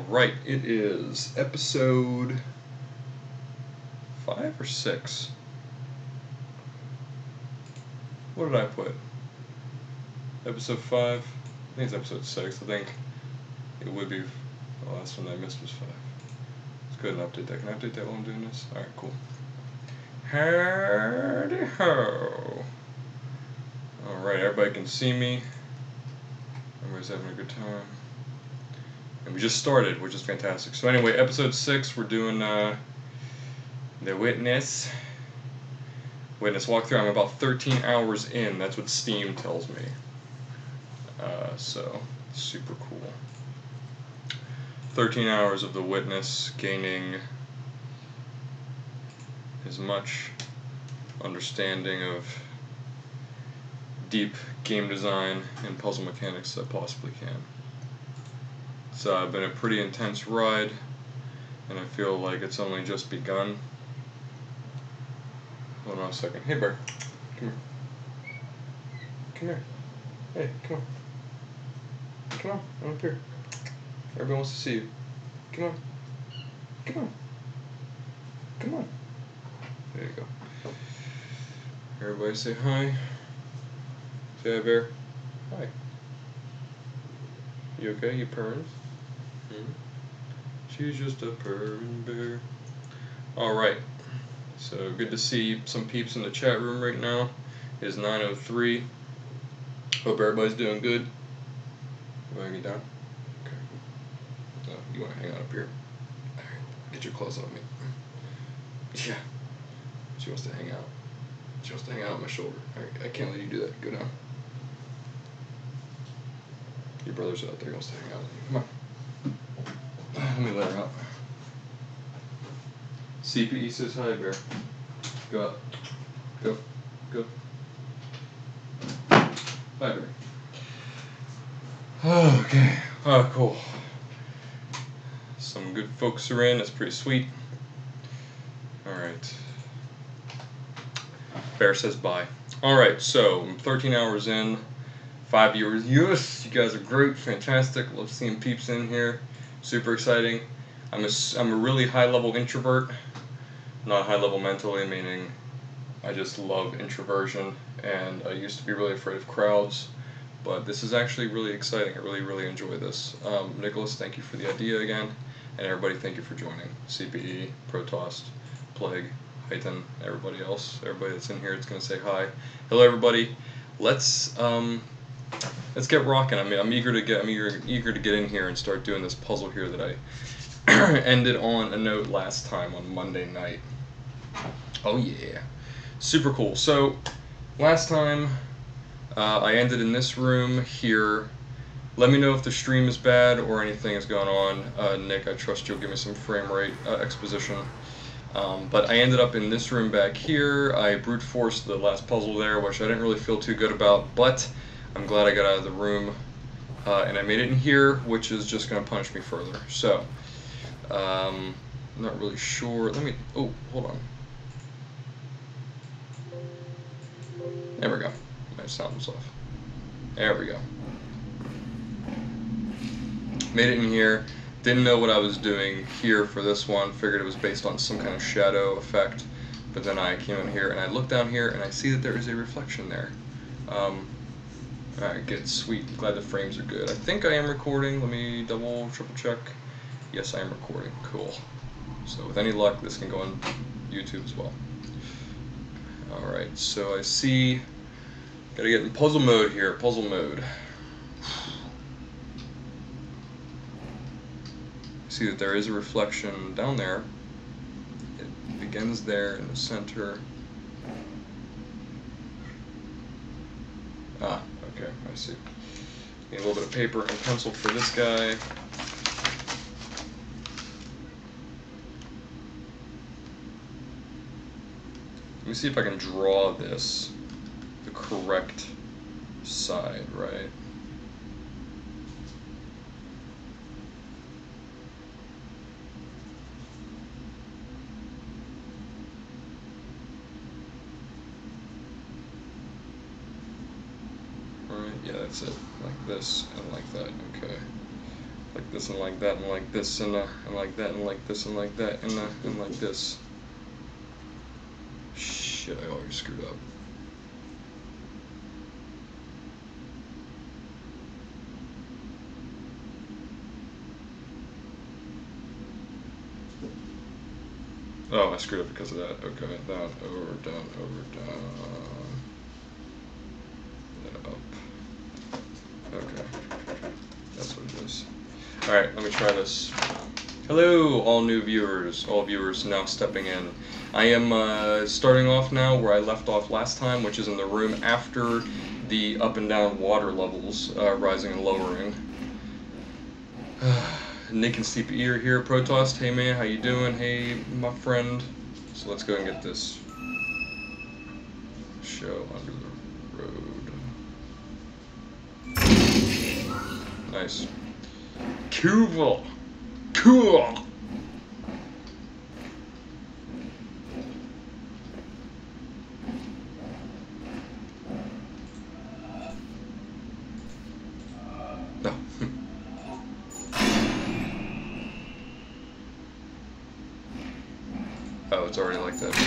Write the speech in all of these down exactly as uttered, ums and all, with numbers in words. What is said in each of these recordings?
Right, it is episode five or six. What did I put? Episode five? I think it's episode six. I think it would be. The last one I missed was five. Let's go ahead and update that. Can I update that while I'm doing this? Alright, cool. Howdy ho. Alright, everybody can see me. Everybody's having a good time. And we just started, which is fantastic. So anyway, episode six, we're doing uh, the Witness. Witness walkthrough. I'm about thirteen hours in. That's what Steam tells me. Uh, so, super cool. thirteen hours of the Witness, gaining as much understanding of deep game design and puzzle mechanics as I possibly can. It's uh, been a pretty intense ride, and I feel like it's only just begun. Hold on a second. Hey, Bear. Come here. Come here. Hey, come on. Come on. I'm up here. Everybody wants to see you. Come on. Come on. Come on. There you go. Everybody say hi. Say hi, Bear. Hi. You okay? You purring? Hmm? She's just a purring bear. Alright. So, good to see some peeps in the chat room right now. It is nine oh three. Hope everybody's doing good. You want to get down? Okay. No, you want to hang out up here. Alright. Get your clothes on me. Yeah. She wants to hang out. She wants to hang out on my shoulder. I, I can't let you do that. Go down. Your brother's out there. He wants to hang out with you. Come on. Let me let her out. C P E says hi, Bear. Go up. Go. Go. Bye, Bear. Oh, okay. Oh, cool. Some good folks are in. That's pretty sweet. Alright. Bear says bye. Alright, so I'm thirteen hours in. Five viewers. Yes! You guys are great. Fantastic. Love seeing peeps in here. Super exciting. I'm a, I'm a really high-level introvert. Not high-level mentally, meaning I just love introversion. And I used to be really afraid of crowds. But this is actually really exciting. I really, really enjoy this. Um, Nicholas, thank you for the idea again. And everybody, thank you for joining. C P E, Protost, Plague, Hyten, everybody else. Everybody that's in here is going to say hi. Hello, everybody. Let's... Um, Let's get rocking. I mean, I'm eager to get. I'm eager, eager to get in here and start doing this puzzle here that I ended on a note last time on Monday night. Oh yeah, super cool. So last time uh, I ended in this room here. Let me know if the stream is bad or anything is going on. Uh, Nick, I trust you'll give me some frame rate uh, exposition. Um, but I ended up in this room back here. I brute forced the last puzzle there, which I didn't really feel too good about, but I'm glad I got out of the room, uh, and I made it in here, which is just going to punish me further. So, um, I'm not really sure. Let me, oh, hold on. There we go. My sound was off. There we go. Made it in here. Didn't know what I was doing here for this one. Figured it was based on some kind of shadow effect. But then I came in here, and I look down here, and I see that there is a reflection there. Um... Alright, good, sweet. Glad the frames are good. I think I am recording. Let me double, triple check. Yes, I am recording. Cool. So with any luck, this can go on YouTube as well. Alright, so I see... Gotta get in puzzle mode here. Puzzle mode. See that there is a reflection down there. It begins there in the center. Ah. Okay, I see. Need a little bit of paper and pencil for this guy. Let me see if I can draw this the correct side, right? Yeah, that's it. Like this and like that. Okay. Like this and like that and like this and, uh, and like that and like this and like that and, uh, and like this. Shit, I already screwed up. Oh, I screwed up because of that. Okay, down, over, down, over, down. Then up. Okay. That's what it is. Alright, let me try this. Hello, all new viewers, all viewers now stepping in. I am uh, starting off now where I left off last time, which is in the room after the up and down water levels, uh, rising and lowering. Nick and C P E are here. Protoss, hey man, how you doing? Hey, my friend. So let's go and get this show under the road. Nice. Cool. Cool. No. Oh, it's already like that.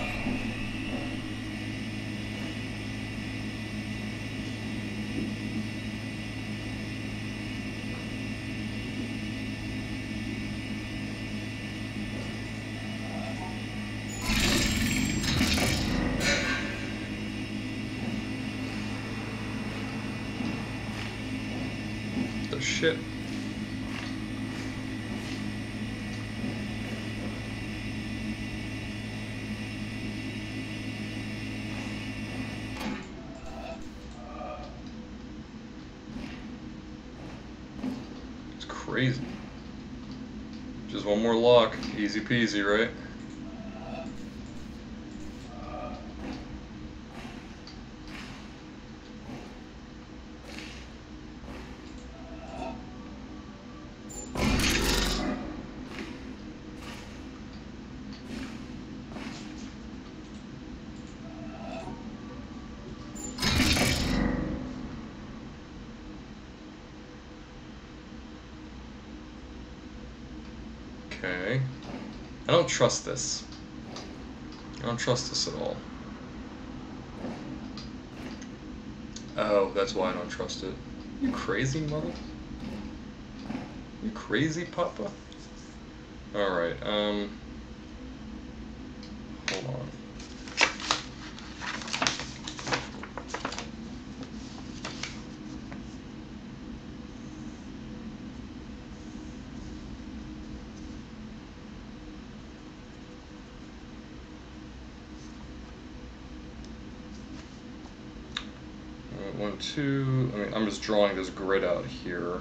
The shit. Crazy. Just one more lock. Easy peasy, right? Okay. I don't trust this. I don't trust this at all. Oh, that's why I don't trust it. You crazy mother? You crazy papa? Alright, um... hold on. One, two, I mean, I'm just drawing this grid out here.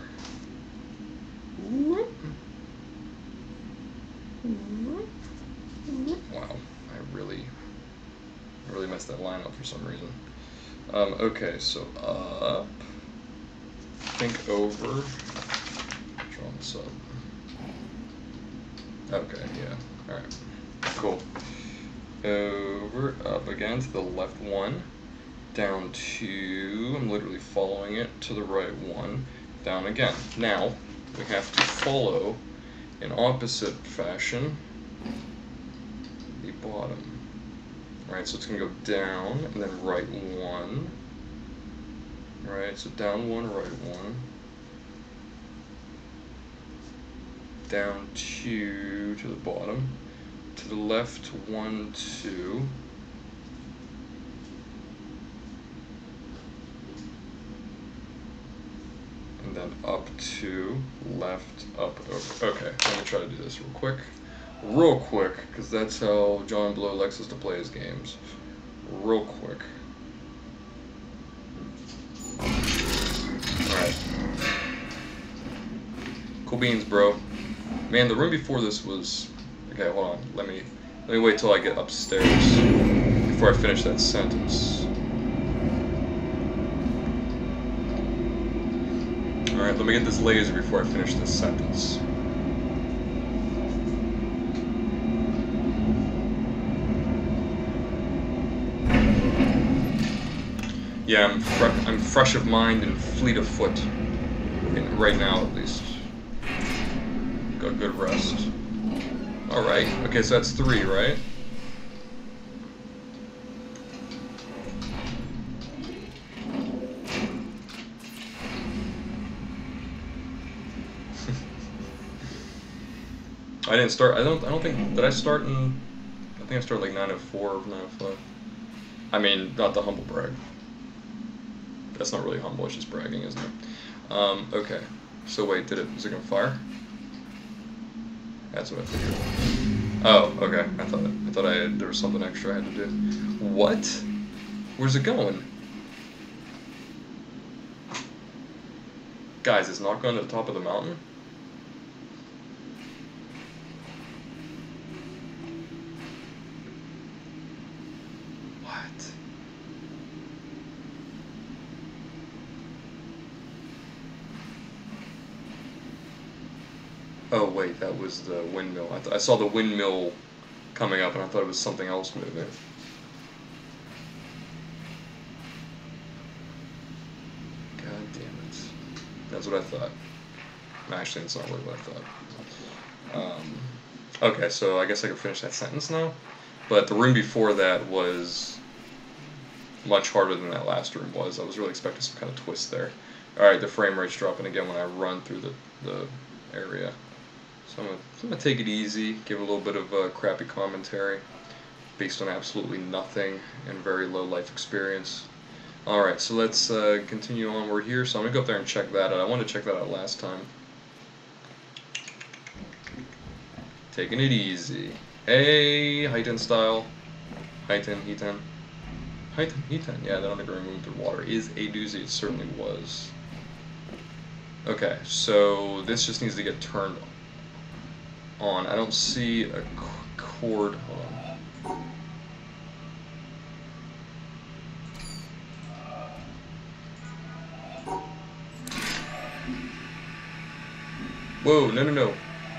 Wow, I really, I really messed that line up for some reason. Um, okay, so up, think over, draw this up. Okay, yeah, alright, cool. Over, up again to the left one. Down two, I'm literally following it to the right one, down again. Now, we have to follow in opposite fashion the bottom. Alright, so it's going to go down, and then right one. Alright, so down one, right one. Down two to the bottom. To the left, one, two. And then up two, left, up, over. Okay, let me try to do this real quick. Real quick, because that's how John Blow likes us to play his games. Real quick. Alright. Cool beans, bro. Man, the room before this was... Okay, hold on. Let me, let me wait till I get upstairs before I finish that sentence. Alright, let me get this laser before I finish this sentence. Yeah, I'm, fre I'm fresh of mind and fleet of foot, in, right now at least. a good rest. Alright, okay, so that's three, right? I didn't start, I don't, I don't think, did I start in, I think I started like nine oh four or nine oh five. I mean, not the humble brag. That's not really humble, it's just bragging, isn't it? Um, okay. So wait, did it, is it gonna fire? That's what I figured. Oh, okay. I thought I thought I had, there was something extra I had to do. What? Where's it going? Guys, it's not going to the top of the mountain? What? Oh wait, that was the windmill. I, th I saw the windmill coming up and I thought it was something else moving. God damn it. That's what I thought. Actually, it's not really what I thought. Um, okay, so I guess I can finish that sentence now. But the room before that was much harder than that last room was. I was really expecting some kind of twist there. Alright, the frame rate's dropping again when I run through the, the area. So I'm gonna, I'm gonna take it easy, give a little bit of uh, crappy commentary based on absolutely nothing and very low life experience. Alright, so let's uh, continue onward here. So I'm gonna go up there and check that out. I wanted to check that out last time. Taking it easy. Hey, Heighten style. Heighten, Heighten. Heighten, Heighten. Yeah, that underground room through water is a doozy. It certainly was. Okay, so this just needs to get turned on. I don't see a cord. Hold on. Whoa, no, no, no.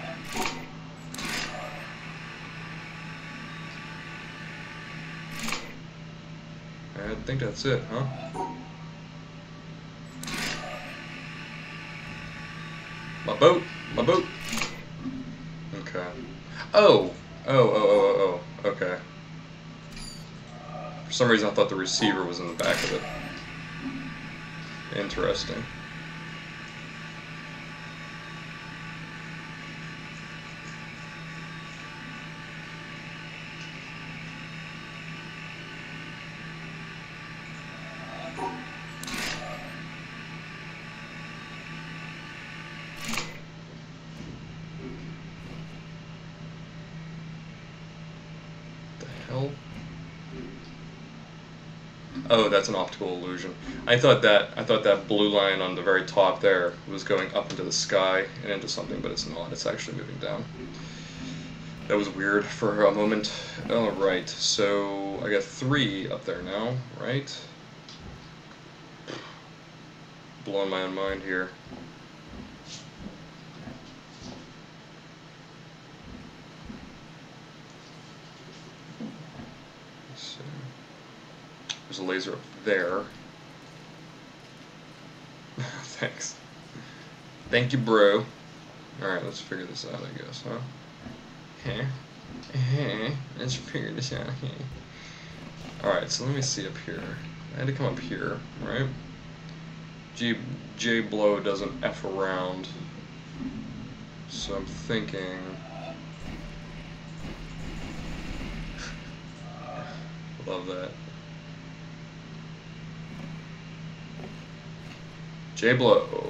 I think that's it, huh? My boat! My boat! Okay. Oh! Oh, oh, oh, oh, oh. Okay. For some reason I thought the receiver was in the back of it. Interesting. Oh, that's an optical illusion. I thought that I thought that blue line on the very top there was going up into the sky and into something, but it's not. It's actually moving down. That was weird for a moment. All right, so I got three up there now, right? Blowing my own mind here. So, there's a laser up there. Thanks. Thank you, bro. Alright, let's figure this out, I guess, huh? Okay. Uh-huh. Let's figure this out here. Alright, so let me see up here. I had to come up here, right? G J Blow doesn't F around. So I'm thinking... Love that. J Blow.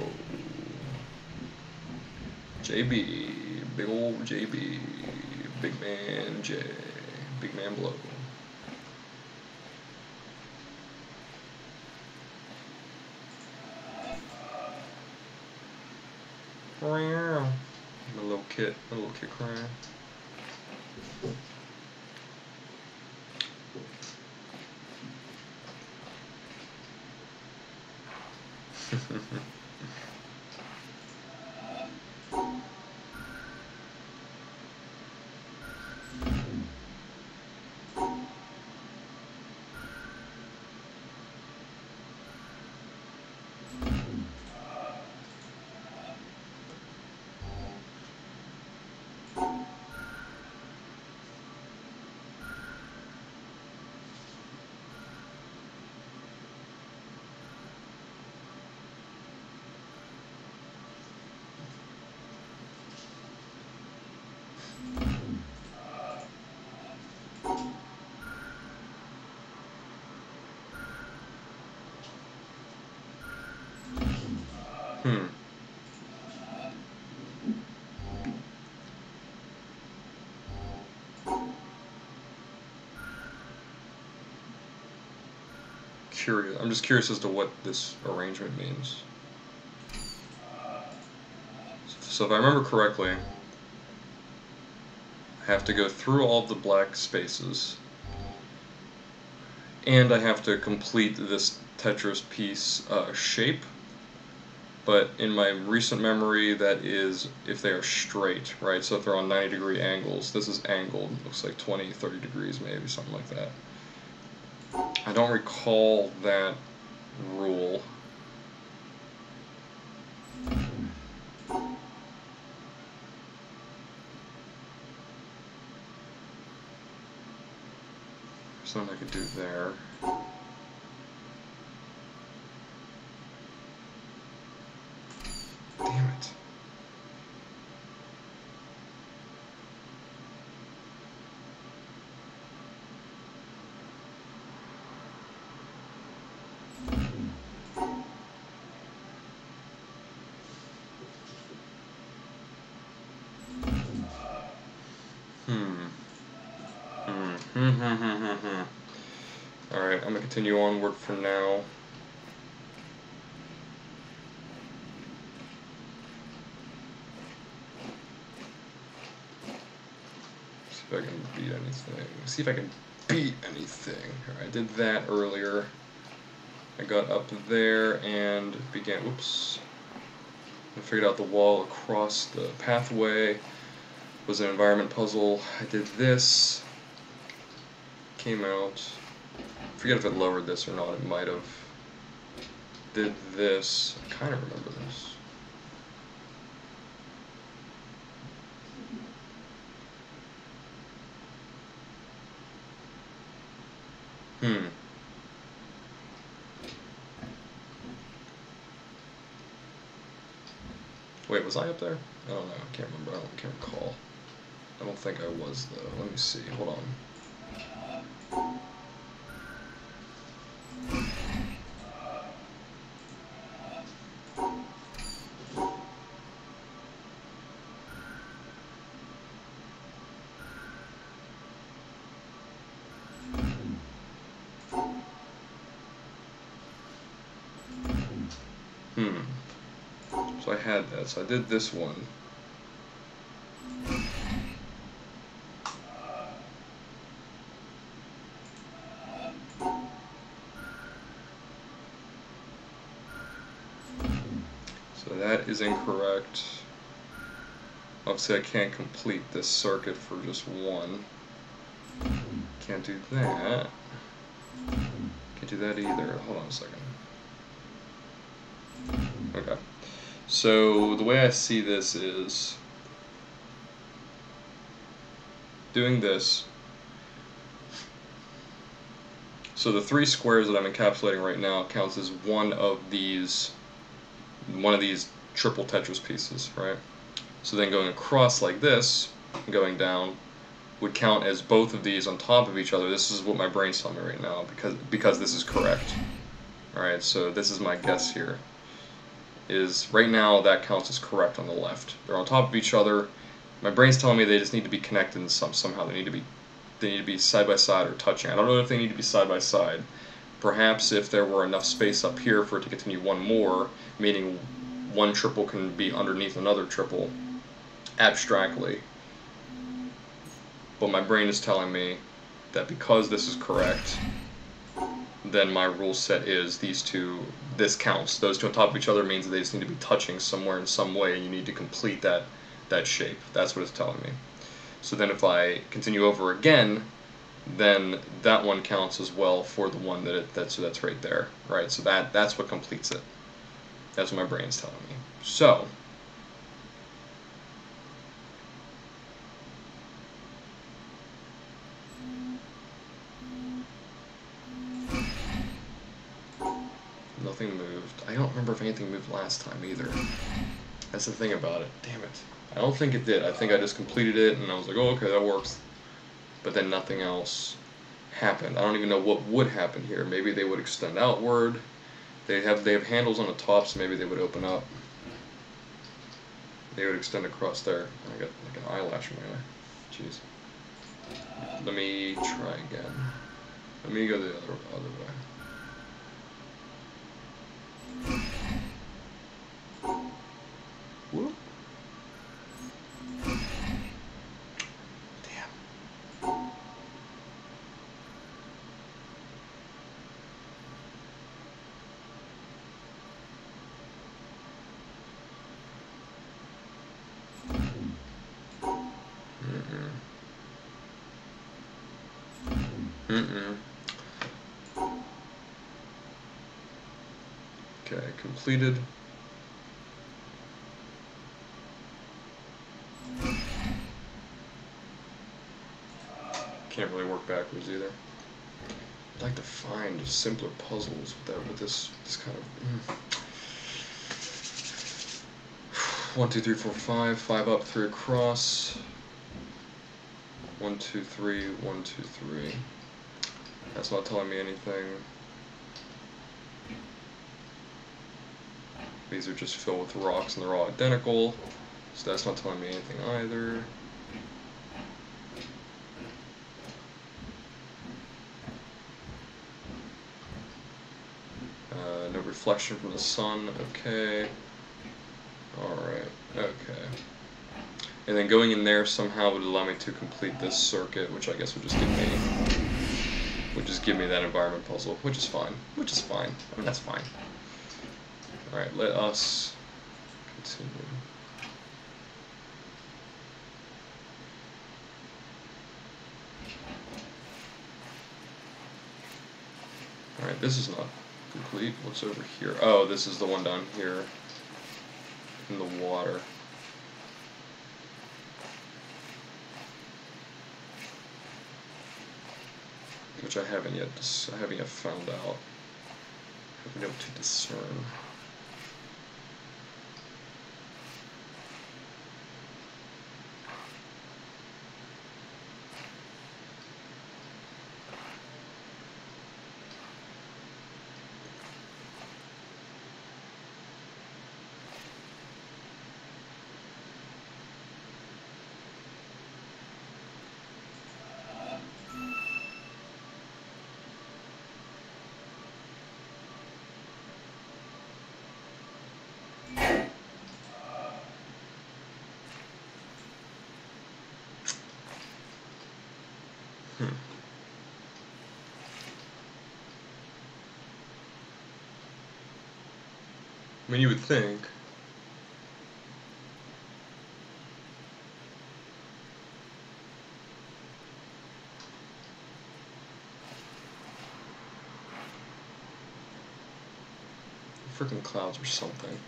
J B. Big old J B. Big man J. Big man Blow. My little kid, my little kid crying. curious. I'm just curious as to what this arrangement means. So if I remember correctly, I have to go through all of the black spaces, and I have to complete this Tetris piece uh, shape. But in my recent memory, that is if they are straight, right? So if they're on ninety degree angles, this is angled. Looks like twenty, thirty degrees maybe, something like that. I don't recall that rule. Something I could do there. Damn it. Hmm. Hmm. Hmm. Hmm. Hmm. Hmm. Alright, I'm gonna continue onward for now. See if I can beat anything. See if I can beat anything. Alright, I did that earlier. I got up there and began, whoops. I figured out the wall across the pathway. Was an environment puzzle. I did this. Came out. I forget if it lowered this or not, it might have. Did this. I kind of remember this. Hmm. Wait, was I up there? I don't know, I can't remember, I don't, can't recall. I don't think I was though. Let me see, hold on. Hmm. So I had that, so I did this one. So that is incorrect. Obviously I can't complete this circuit for just one. Can't do that. Can't do that either. Hold on a second. Okay. So the way I see this is doing this. So the three squares that I'm encapsulating right now counts as one of these one of these triple Tetris pieces, right? So then going across like this, going down, would count as both of these on top of each other. This is what my brain's telling me right now, because because this is correct. Alright, so this is my guess here. Is right now that counts as correct on the left. They're on top of each other. My brain's telling me they just need to be connected in some somehow. They need to be they need to be side by side or touching. I don't know if they need to be side by side. Perhaps if there were enough space up here for it to continue one more, meaning one triple can be underneath another triple, abstractly. But my brain is telling me that because this is correct, then my rule set is these two, this counts. Those two on top of each other means that they just need to be touching somewhere in some way, and you need to complete that, that shape. That's what it's telling me. So then if I continue over again, then that one counts as well for the one that it, that's, that's right there, right? So that, that's what completes it. That's what my brain's telling me. So, nothing moved. I don't remember if anything moved last time either. That's the thing about it. Damn it. I don't think it did. I think I just completed it and I was like, oh, okay, that works. But then nothing else happened. I don't even know what would happen here. Maybe they would extend outward. They have they have handles on the top, so maybe they would open up. They would extend across there. I got like an eyelash in my eye. Jeez. Let me try again. Let me go the other other way. Mm-mm. Mm-mm. Okay, completed. Can't really work backwards either. I'd like to find simpler puzzles with that, with this this kind of. Mm. One, two, three, four, five. Five up, three across. One, two, three. One, two, three. That's not telling me anything. These are just filled with rocks and they're all identical, so that's not telling me anything either. Uh, no reflection from the sun, okay. Alright, okay. And then going in there somehow would allow me to complete this circuit, which I guess would just give me would just give me that environment puzzle, which is fine. Which is fine. I mean, that's fine. Alright, let us continue. Alright, this is not complete. What's over here? Oh, this is the one down here in the water. Which I haven't yet dis I haven't yet found out. I haven't been able to discern. Hmm. I mean, you would think. Freaking clouds or something.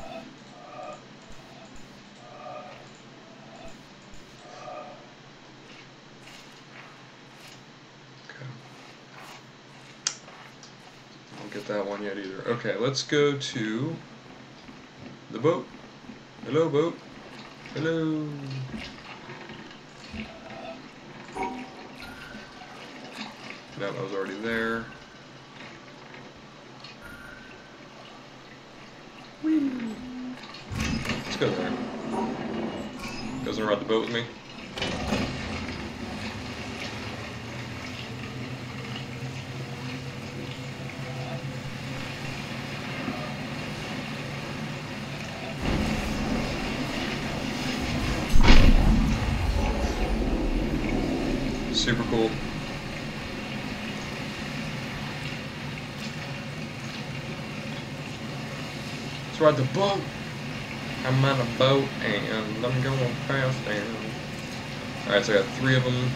Get that one yet either. Okay, let's go to the boat. Hello, boat. Hello. No, I was already there. Whee. Let's go there. Guys wanna ride the boat with me? Super cool. Let's ride the boat. I'm on a boat and I'm going fast and. Alright, so I got three of them.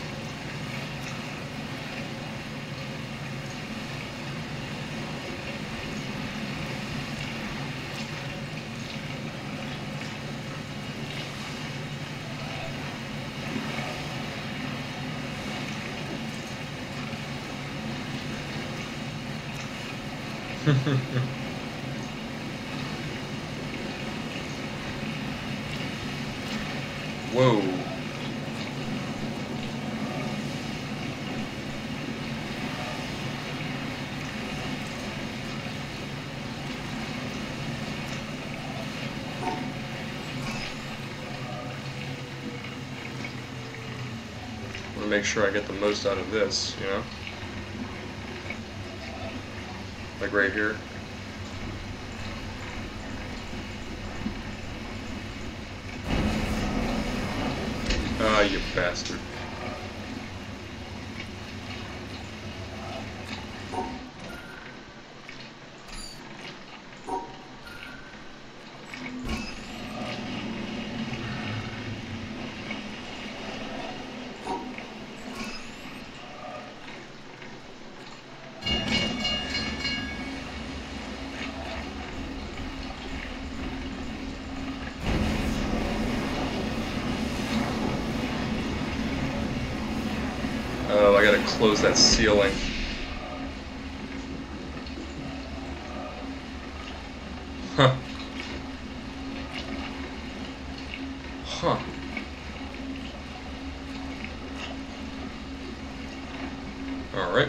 Whoa. I want to make sure I get the most out of this, you know? Like right here. Ah, you bastard. I gotta close that ceiling. Huh. Huh. Alright.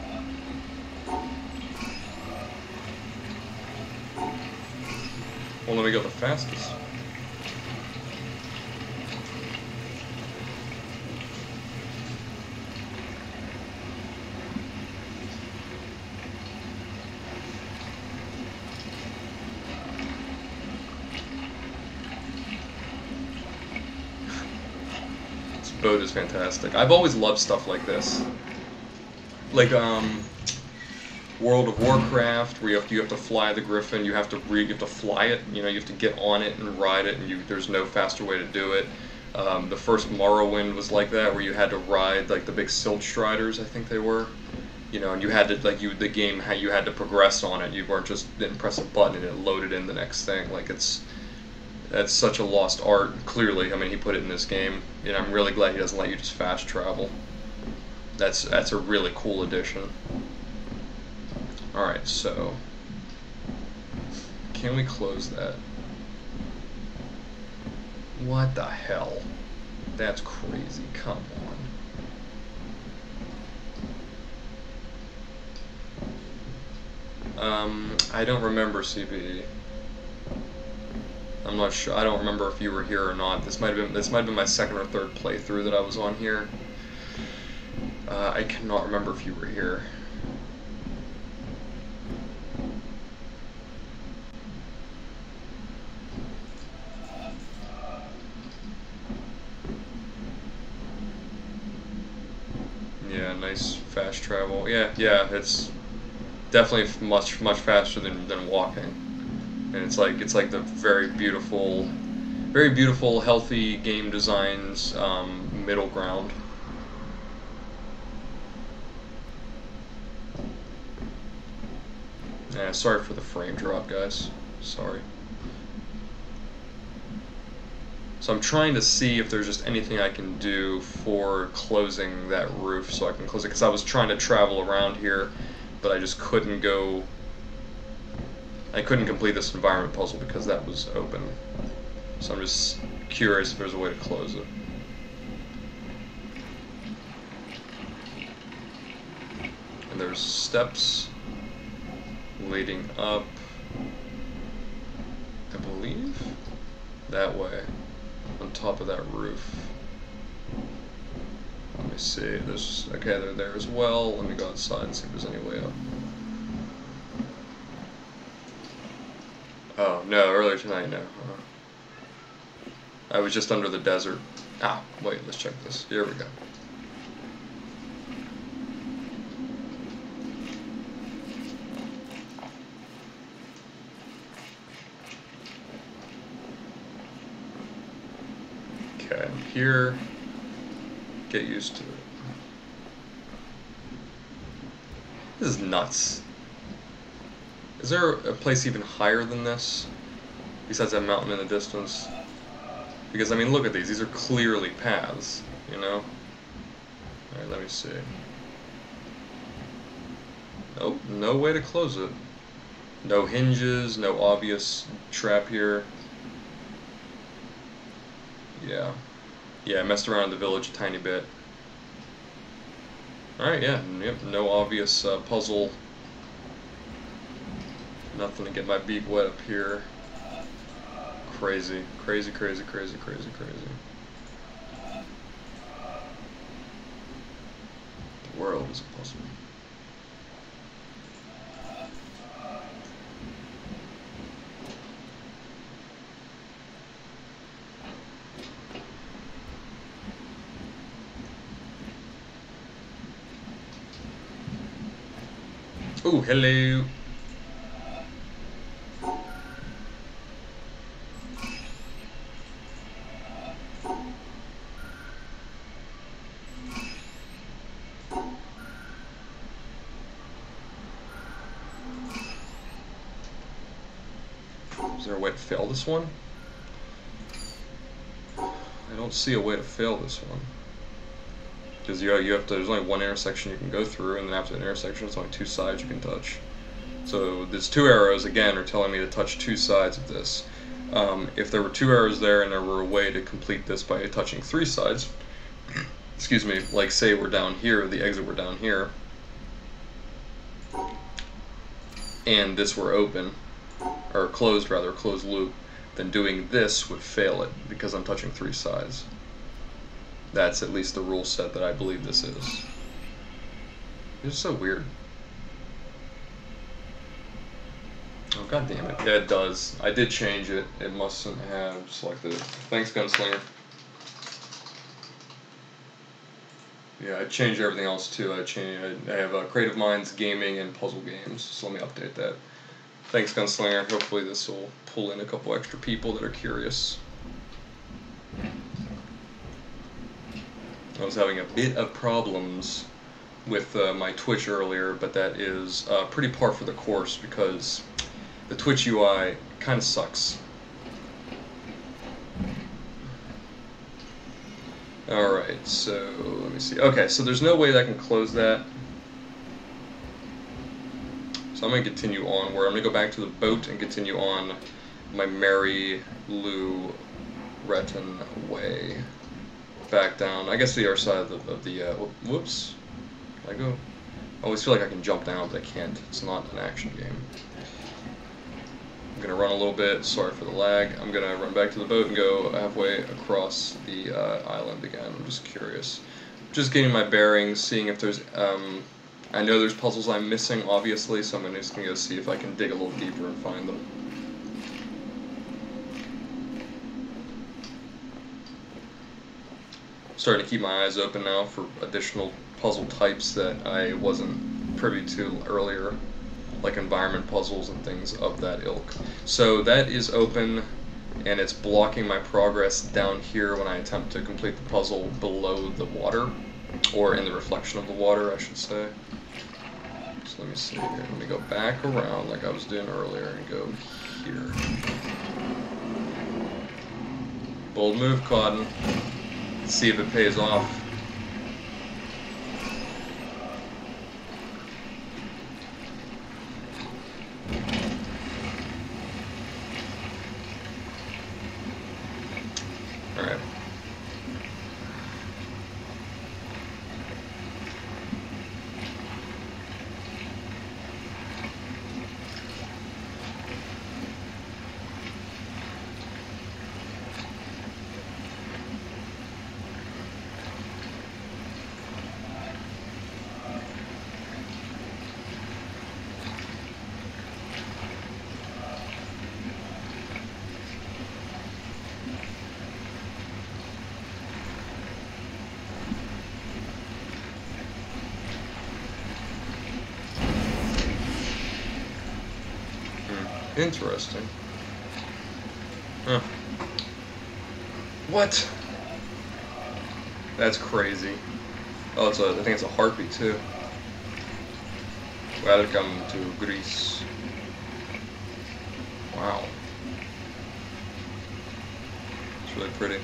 Well, let me go the fastest. This boat is fantastic. I've always loved stuff like this. Like, um... World of Warcraft, where you have to, you have to fly the Griffin, you have to re, you have to fly it, you know, you have to get on it and ride it, and you, there's no faster way to do it. Um, the first Morrowind was like that, where you had to ride like the big Silt Striders, I think they were, you know, and you had to like you the game how you had to progress on it. You weren't just didn't press a button and it loaded in the next thing. Like it's that's such a lost art. Clearly, I mean, he put it in this game, and I'm really glad he doesn't let you just fast travel. That's that's a really cool addition. Alright, so, can we close that? What the hell? That's crazy, come on. Um, I don't remember C B E. I'm not sure, I don't remember if you were here or not. This might have been, this might have been my second or third playthrough that I was on here. Uh, I cannot remember if you were here. Yeah, nice fast travel. Yeah, yeah, it's definitely much much faster than than walking, and it's like it's like the very beautiful, very beautiful, healthy game design's um, middle ground. Yeah, sorry for the frame drop, guys. Sorry. So I'm trying to see if there's just anything I can do for closing that roof so I can close it, because I was trying to travel around here, but I just couldn't go, I couldn't complete this environment puzzle because that was open. So I'm just curious if there's a way to close it. And there's steps leading up, I believe, that way. On top of that roof. Let me see. There's okay. They're there as well. Let me go outside and see if there's any way up. Oh no! Earlier tonight, no. Uh, I was just under the desert. Ah, wait. Let's check this. Here we go. Okay, I'm here. Get used to it. This is nuts. Is there a place even higher than this? Besides that mountain in the distance? Because, I mean, look at these. These are clearly paths, you know? Alright, let me see. Nope, no way to close it. No hinges, no obvious trap here. Yeah. Yeah, I messed around in the village a tiny bit. Alright, yeah, yep, no obvious uh, puzzle. Nothing to get my beak wet up here. Crazy, crazy, crazy, crazy, crazy, crazy. The world is a puzzle. Oh, hello. Is there a way to fail this one? I don't see a way to fail this one. Because you, you have to, there's only one intersection you can go through, and then after the intersection, there's only two sides you can touch. So these two arrows, again, are telling me to touch two sides of this. Um, if there were two arrows there and there were a way to complete this by touching three sides, excuse me, like say we're down here, the exit were down here, and this were open, or closed rather, closed loop, then doing this would fail it because I'm touching three sides. That's at least the rule set that I believe this is. It's so weird. Oh, god damn it. Yeah, it does. I did change it. It mustn't have selected it. Thanks, Gunslinger. Yeah, I changed everything else too. I changed. I have uh, Creative Minds, Gaming, and Puzzle Games. So let me update that. Thanks, Gunslinger. Hopefully this will pull in a couple extra people that are curious. I was having a bit of problems with uh, my Twitch earlier, but that is uh, pretty par for the course because the Twitch U I kind of sucks. Alright, so let me see. Okay, so there's no way that I can close that. So I'm going to continue on where I'm going to go back to the boat and continue on my Mary Lou Retton way. Back down. I guess the other side of the, of the uh, whoops. Can I go? I always feel like I can jump down, but I can't. It's not an action game. I'm gonna run a little bit. Sorry for the lag. I'm gonna run back to the boat and go halfway across the uh, island again. I'm just curious. Just getting my bearings, seeing if there's. Um, I know there's puzzles I'm missing, obviously, so I'm just gonna go see if I can dig a little deeper and find them. Starting to keep my eyes open now for additional puzzle types that I wasn't privy to earlier, like environment puzzles and things of that ilk. So that is open, and it's blocking my progress down here when I attempt to complete the puzzle below the water, or in the reflection of the water, I should say. So let me see here. Let me go back around like I was doing earlier and go here. Bold move, Cotton. See if it pays off. Alright. Interesting. Huh. What? That's crazy. Oh, it's a, I think it's a heartbeat too. Welcome to Greece. Wow. It's really pretty.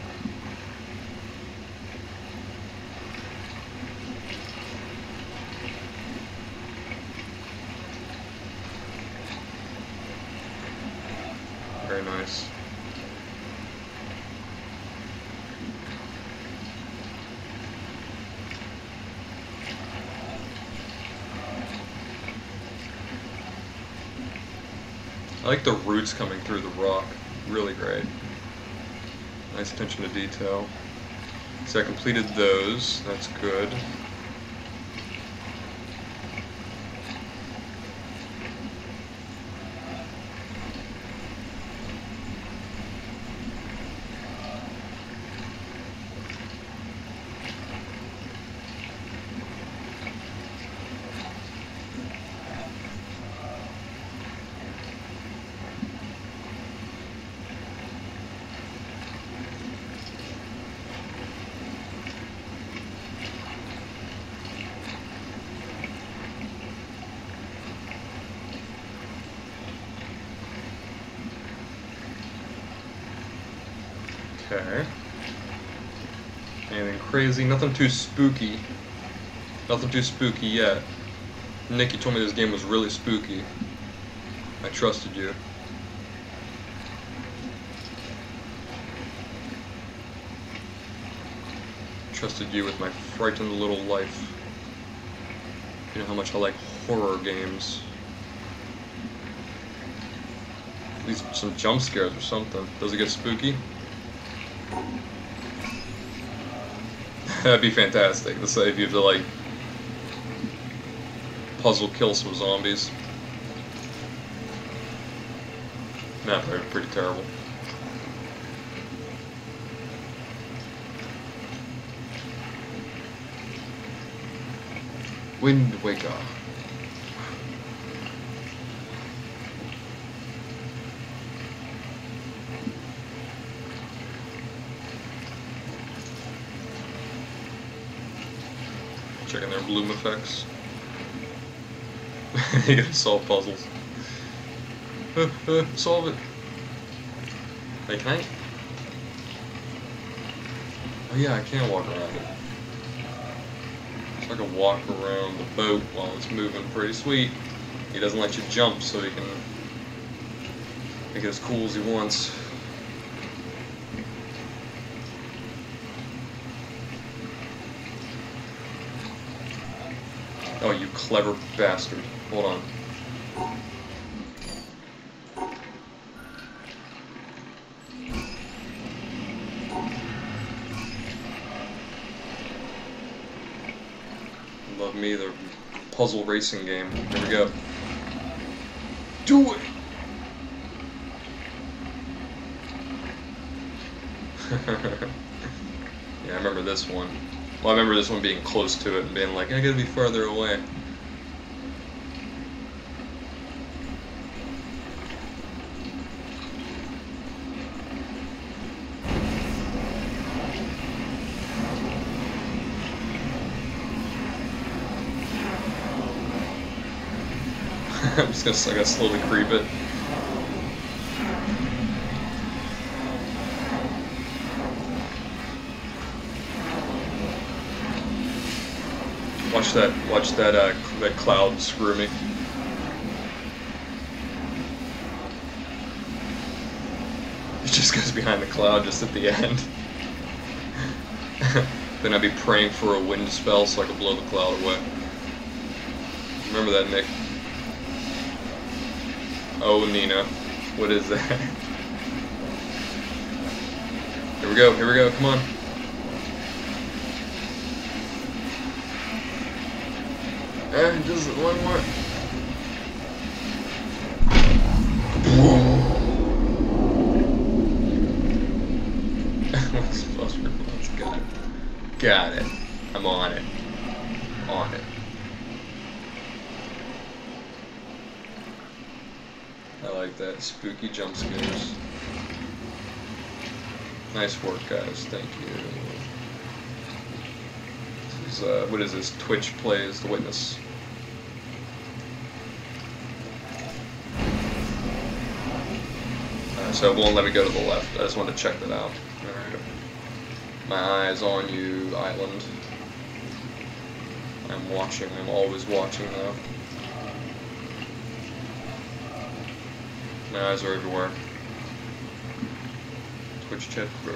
Very nice. I like the roots coming through the rock. Really great. Nice attention to detail. So I completed those. That's good. Okay. Anything crazy, nothing too spooky. Nothing too spooky yet. Nick, you told me this game was really spooky. I trusted you. Trusted you with my frightened little life. You know how much I like horror games. At least some jump scares or something. Does it get spooky? That'd be fantastic. Let's say if you have to like puzzle kill some zombies. Nah, they're pretty terrible. Wind Waker. Checking their bloom effects. You gotta solve puzzles. Uh, uh, solve it. Hey, can I? Oh yeah, I can walk around it. So I can walk around the boat while it's moving. Pretty sweet. He doesn't let you jump, so he can make it as cool as he wants. Oh, you clever bastard. Hold on. Love me, the puzzle racing game. Here we go. Do it! Yeah, I remember this one. Well, I remember this one being close to it and being like, I gotta be farther away. I'm just gonna, I gotta slowly creep it. Watch that, watch that, uh, that cloud screw me. It just goes behind the cloud just at the end. Then I'd be praying for a wind spell so I could blow the cloud away. Remember that, Nick? Oh, Nina. What is that? Here we go, here we go, come on. Eh, just one more. Let's got it. Got it. I'm on it. On it. I like that. Spooky jump scares. Nice work, guys. Thank you. This is, uh, what is this? Twitch plays The Witness. Uh, so it won't let me go to the left. I just wanted to check that out. Alright. My eyes on you, island. I'm watching. I'm always watching, though. My eyes are everywhere. Twitch chat bro.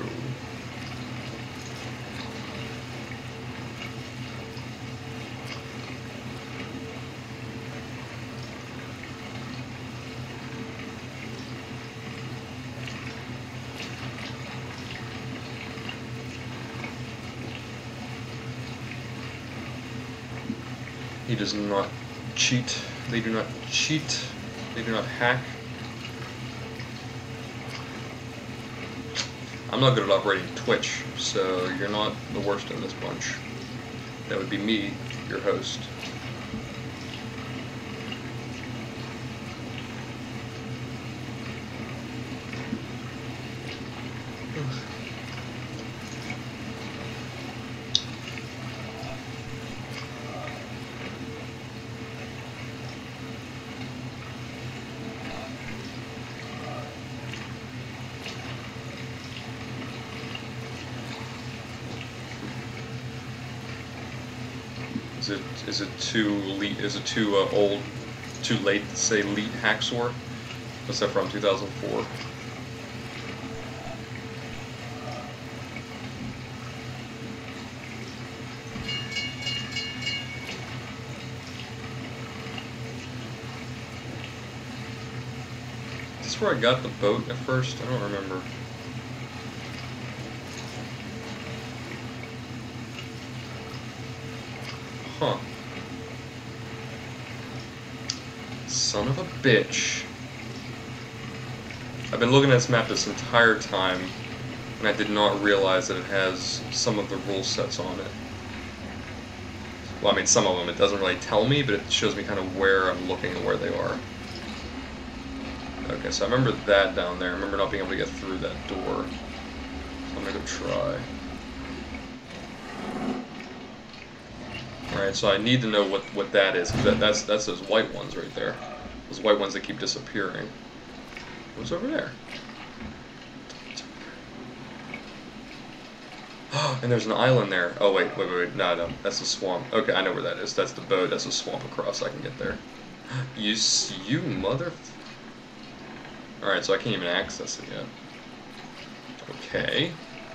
He does not cheat. They do not cheat. They do not hack. I'm not good at operating Twitch, so you're not the worst in this bunch. That would be me, your host. Is it is it too late? Is it too uh, old? Too late to say Elite Hacksaw? What's that from? two thousand four. Is this where I got the boat at first? I don't remember. Huh. Son of a bitch. I've been looking at this map this entire time, and I did not realize that it has some of the rule sets on it. Well, I mean, some of them. It doesn't really tell me, but it shows me kind of where I'm looking and where they are. Okay, so I remember that down there. I remember not being able to get through that door. So I'm gonna go try. Alright, so I need to know what, what that is, because that, that's, that's those white ones right there. Those white ones that keep disappearing. What's over there? And there's an island there. Oh, wait, wait, wait, wait. No, no, that's the swamp. Okay, I know where that is. That's the boat. That's the swamp across. I can get there. You, you mother... Alright, so I can't even access it yet. Okay.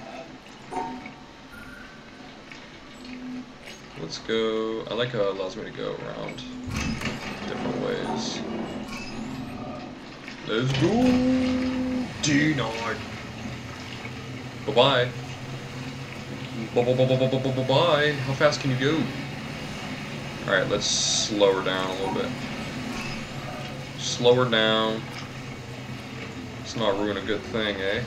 Let's go. I like how it allows me to go around different ways. Let's go. D nine. Bye bye. Bye bye bye bye bye bye bye bye. How fast can you go? Alright, let's slow her down a little bit. Slow her down. Let's not ruin a good thing, eh?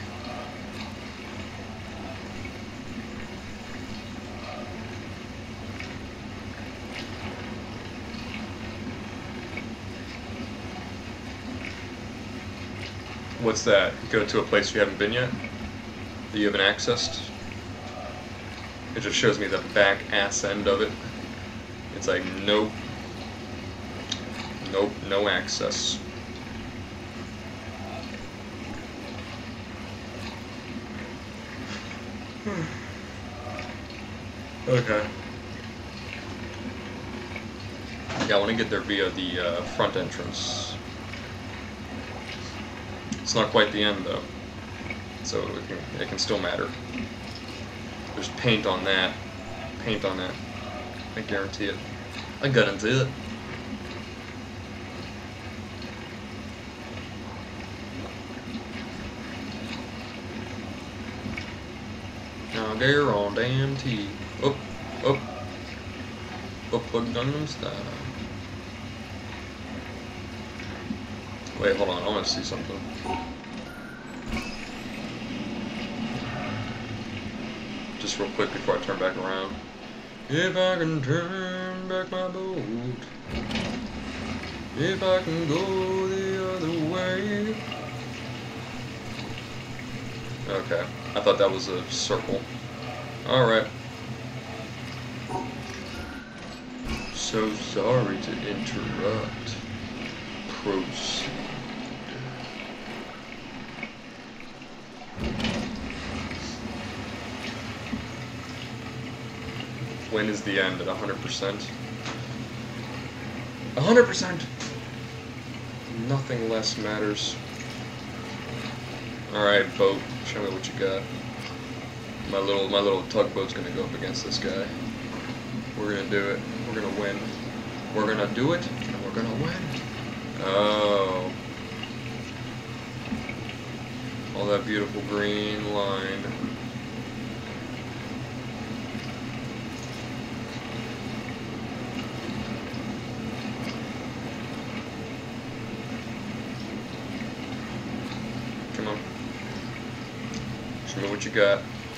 What's that? Go to a place you haven't been yet? That you haven't accessed? It just shows me the back ass end of it. It's like, nope. Nope, no access. Okay. Yeah, I want to get there via the uh, front entrance. It's not quite the end though, so it can, it can still matter. There's paint on that. Paint on that. I guarantee it. I guarantee it. Now they're on damn T. Up, up, up, up, Gangnam Style. Wait, hold on. I want to see something. Just real quick before I turn back around. If I can turn back my boat, if I can go the other way. Okay, I thought that was a circle. Alright. So sorry to interrupt. Proceed. When is the end? At one hundred percent? one hundred percent! Nothing less matters. Alright, boat. Show me what you got. My little my little tugboat's gonna go up against this guy. We're gonna do it. We're gonna win. We're gonna do it, and we're gonna win. Oh. All that beautiful green line. Come on. Show me what you got.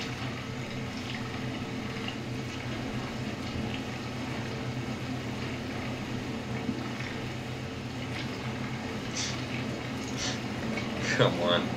Come on.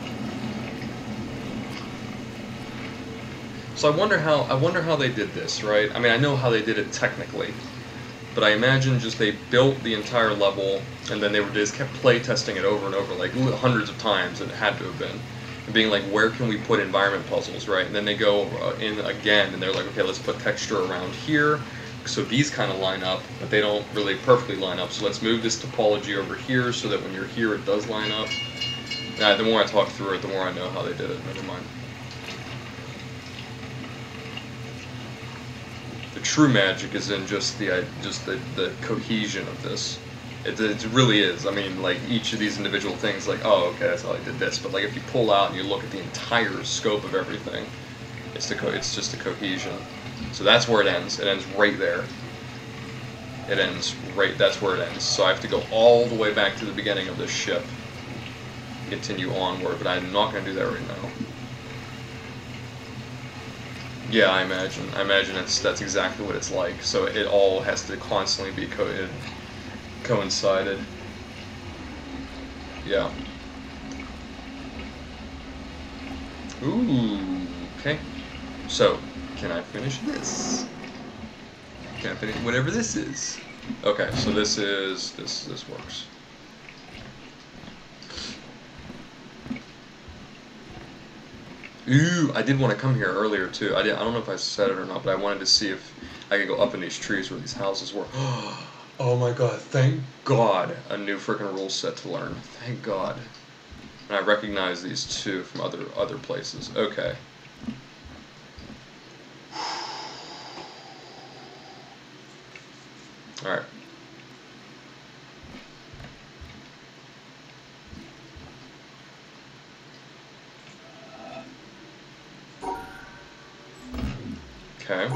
So I wonder how I wonder how they did this, right? I mean, I know how they did it technically, but I imagine just they built the entire level and then they were just kept play testing it over and over, like hundreds of times, and it had to have been, and being like, where can we put environment puzzles, right? And then they go uh, in again and they're like, okay, let's put texture around here, so these kind of line up, but they don't really perfectly line up. So let's move this topology over here so that when you're here, it does line up. Nah, the more I talk through it, the more I know how they did it. Never mind. The true magic is in just the just the, the cohesion of this. It, it really is. I mean, like, each of these individual things, like, oh, okay, that's how I did this. But, like, if you pull out and you look at the entire scope of everything, it's the co it's just the cohesion. So that's where it ends. It ends right there. It ends right, that's where it ends. So I have to go all the way back to the beginning of this ship. Continue onward, but I'm not going to do that right now. Yeah, I imagine. I imagine it's, that's exactly what it's like. So it all has to constantly be co it, coincided. Yeah. Ooh, okay. So, can I finish this? Can I finish whatever this is? Okay, so this is, this, this works. Ooh, I did want to come here earlier too. I, did, I don't know if I said it or not, but I wanted to see if I could go up in these trees where these houses were. Oh my god, thank god, a new freaking rule set to learn. Thank god. And I recognize these two from other other places. Okay. Alright. Okay.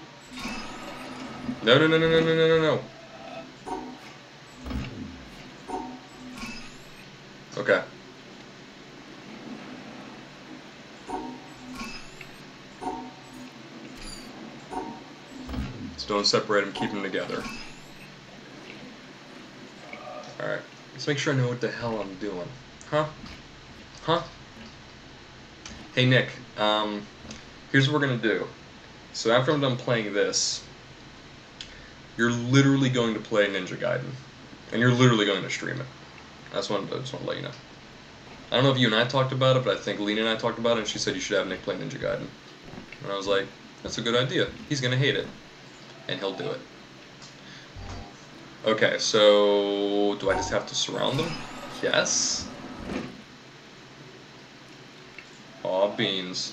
No, no, no, no, no, no, no, no, no. Okay. So don't separate them, keep them together. Alright. Let's make sure I know what the hell I'm doing. Huh? Huh? Hey, Nick. Um, here's what we're gonna do. So after I'm done playing this, you're literally going to play Ninja Gaiden. And you're literally going to stream it. I just want to, just want to let you know. I don't know if you and I talked about it, but I think Lena and I talked about it, and she said you should have Nick play Ninja Gaiden. And I was like, that's a good idea. He's going to hate it. And he'll do it. Okay, so do I just have to surround them? Yes. Aw, beans.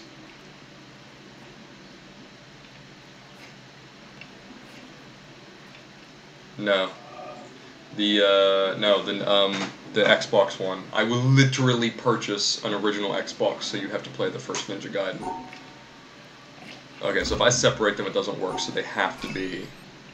No. The, uh, no, the, um, the Xbox one. I will literally purchase an original Xbox, so you have to play the first Ninja Gaiden. Okay, so if I separate them, it doesn't work, so they have to be...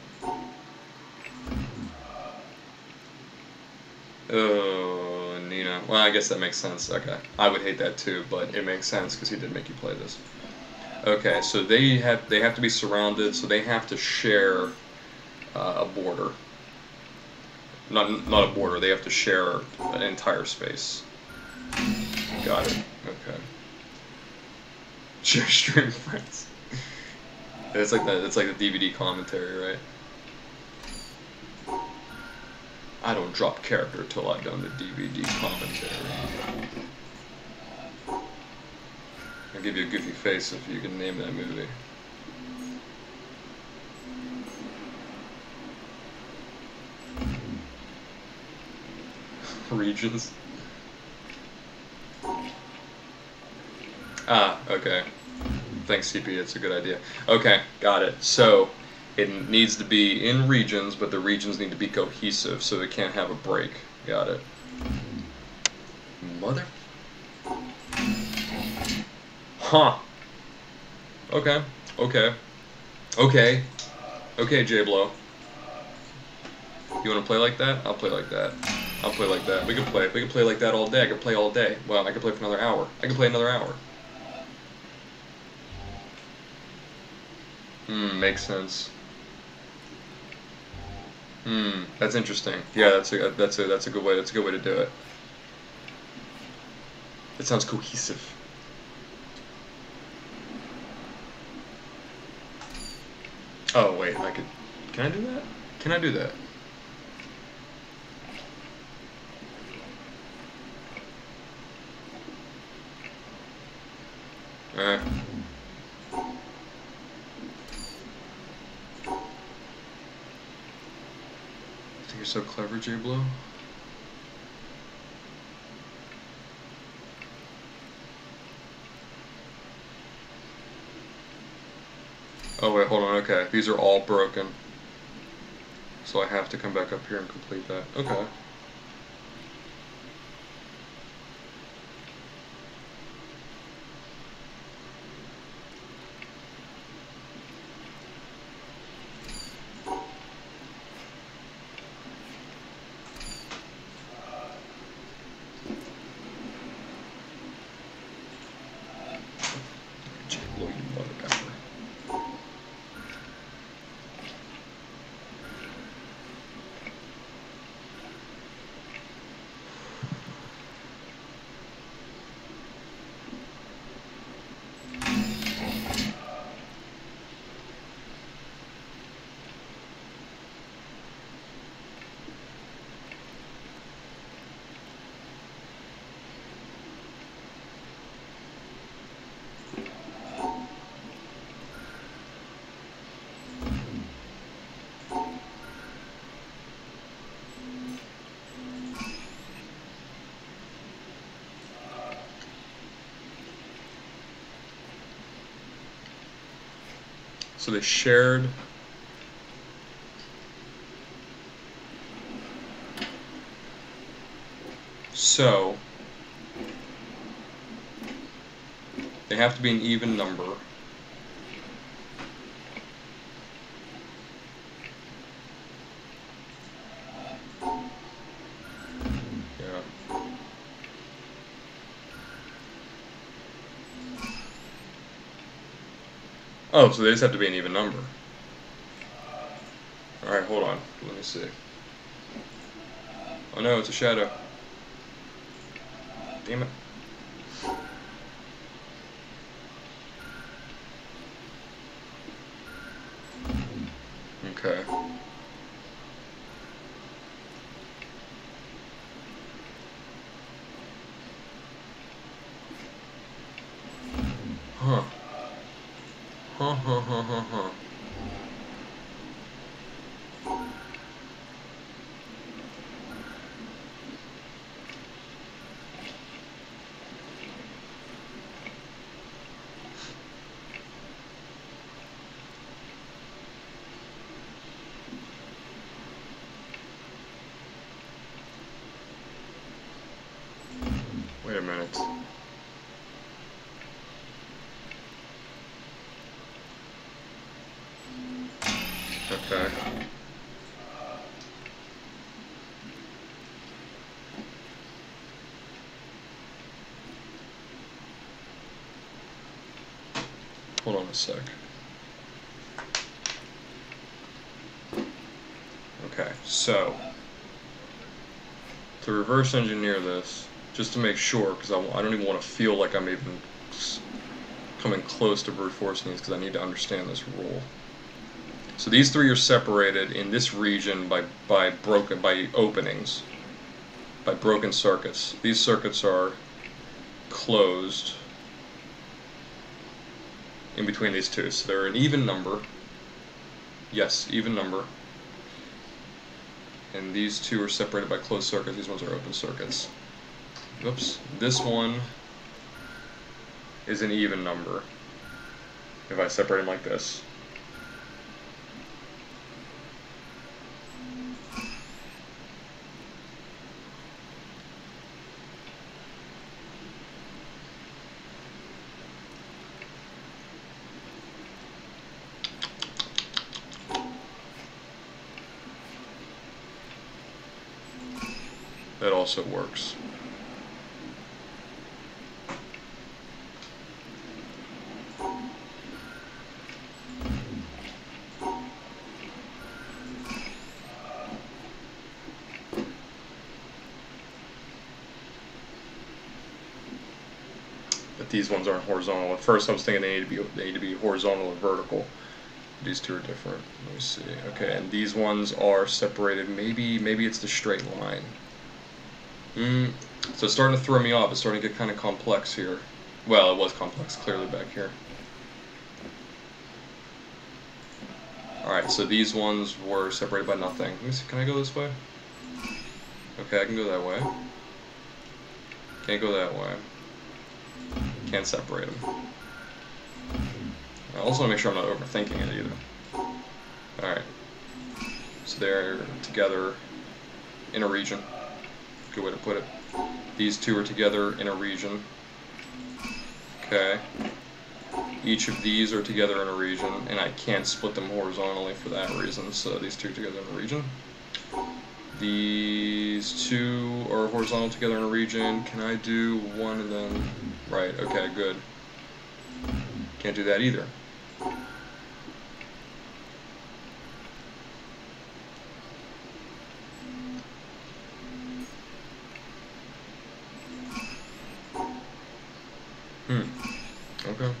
Oh, Nina. Well, I guess that makes sense. Okay. I would hate that too, but it makes sense, because he did make you play this. Okay, so they have, they have to be surrounded, so they have to share... Uh, a border. Not not a border. They have to share an entire space. Got it. Okay. Share stream friends. It's like the it's like the D V D commentary, right? I don't drop character till I've done the D V D commentary. I'll give you a goofy face if you can name that movie. Regions. Ah, okay. Thanks, C P, it's a good idea. Okay, got it. So, it needs to be in regions, but the regions need to be cohesive, so it can't have a break. Got it. Mother... Huh. Okay. Okay. Okay. Okay, J-Blow. You wanna play like that? I'll play like that. I'll play like that. We can play. We can play like that all day. I could play all day. Well, I could play for another hour. I could play another hour. Hmm, makes sense. Hmm, that's interesting. Yeah, that's a that's a that's a good way. That's a good way to do it. It sounds cohesive. Oh wait, I could. Can I do that? Can I do that? Uh. You're so clever, J Blue. Oh wait, hold on, okay. These are all broken. So I have to come back up here and complete that. Okay. So they shared so they have to be an even number. Oh, so they just have to be an even number. Alright, hold on. Let me see. Oh no, it's a shadow. Damn it. Okay. Huh. Huh, huh, huh, huh, huh. Wait a minute. Okay. Hold on a sec. Okay, so to reverse engineer this, just to make sure, because I, I don't even want to feel like I'm even coming close to brute forcing these, because I need to understand this rule. So these three are separated in this region by by broken by openings, by broken circuits. These circuits are closed in between these two, so they're an even number. Yes, even number. And these two are separated by closed circuits. These ones are open circuits. Oops. This one is an even number. If I separate them like this. That also works. But these ones aren't horizontal. At first I was thinking they need to be they need to be horizontal or vertical. These two are different. Let me see. Okay, and these ones are separated. Maybe maybe it's the straight line. Mm, so it's starting to throw me off. It's starting to get kind of complex here. Well, it was complex clearly back here. Alright, so these ones were separated by nothing. Let me see, can I go this way? Okay, I can go that way. Can't go that way. Can't separate them. I also want to make sure I'm not overthinking it either. Alright. So they're together in a region. Good way to put it. These two are together in a region. Okay. Each of these are together in a region, and I can't split them horizontally for that reason, so these two are together in a region. These two are horizontal together in a region. Can I do one and then... Right, okay, good. Can't do that either. Hmm. Okay.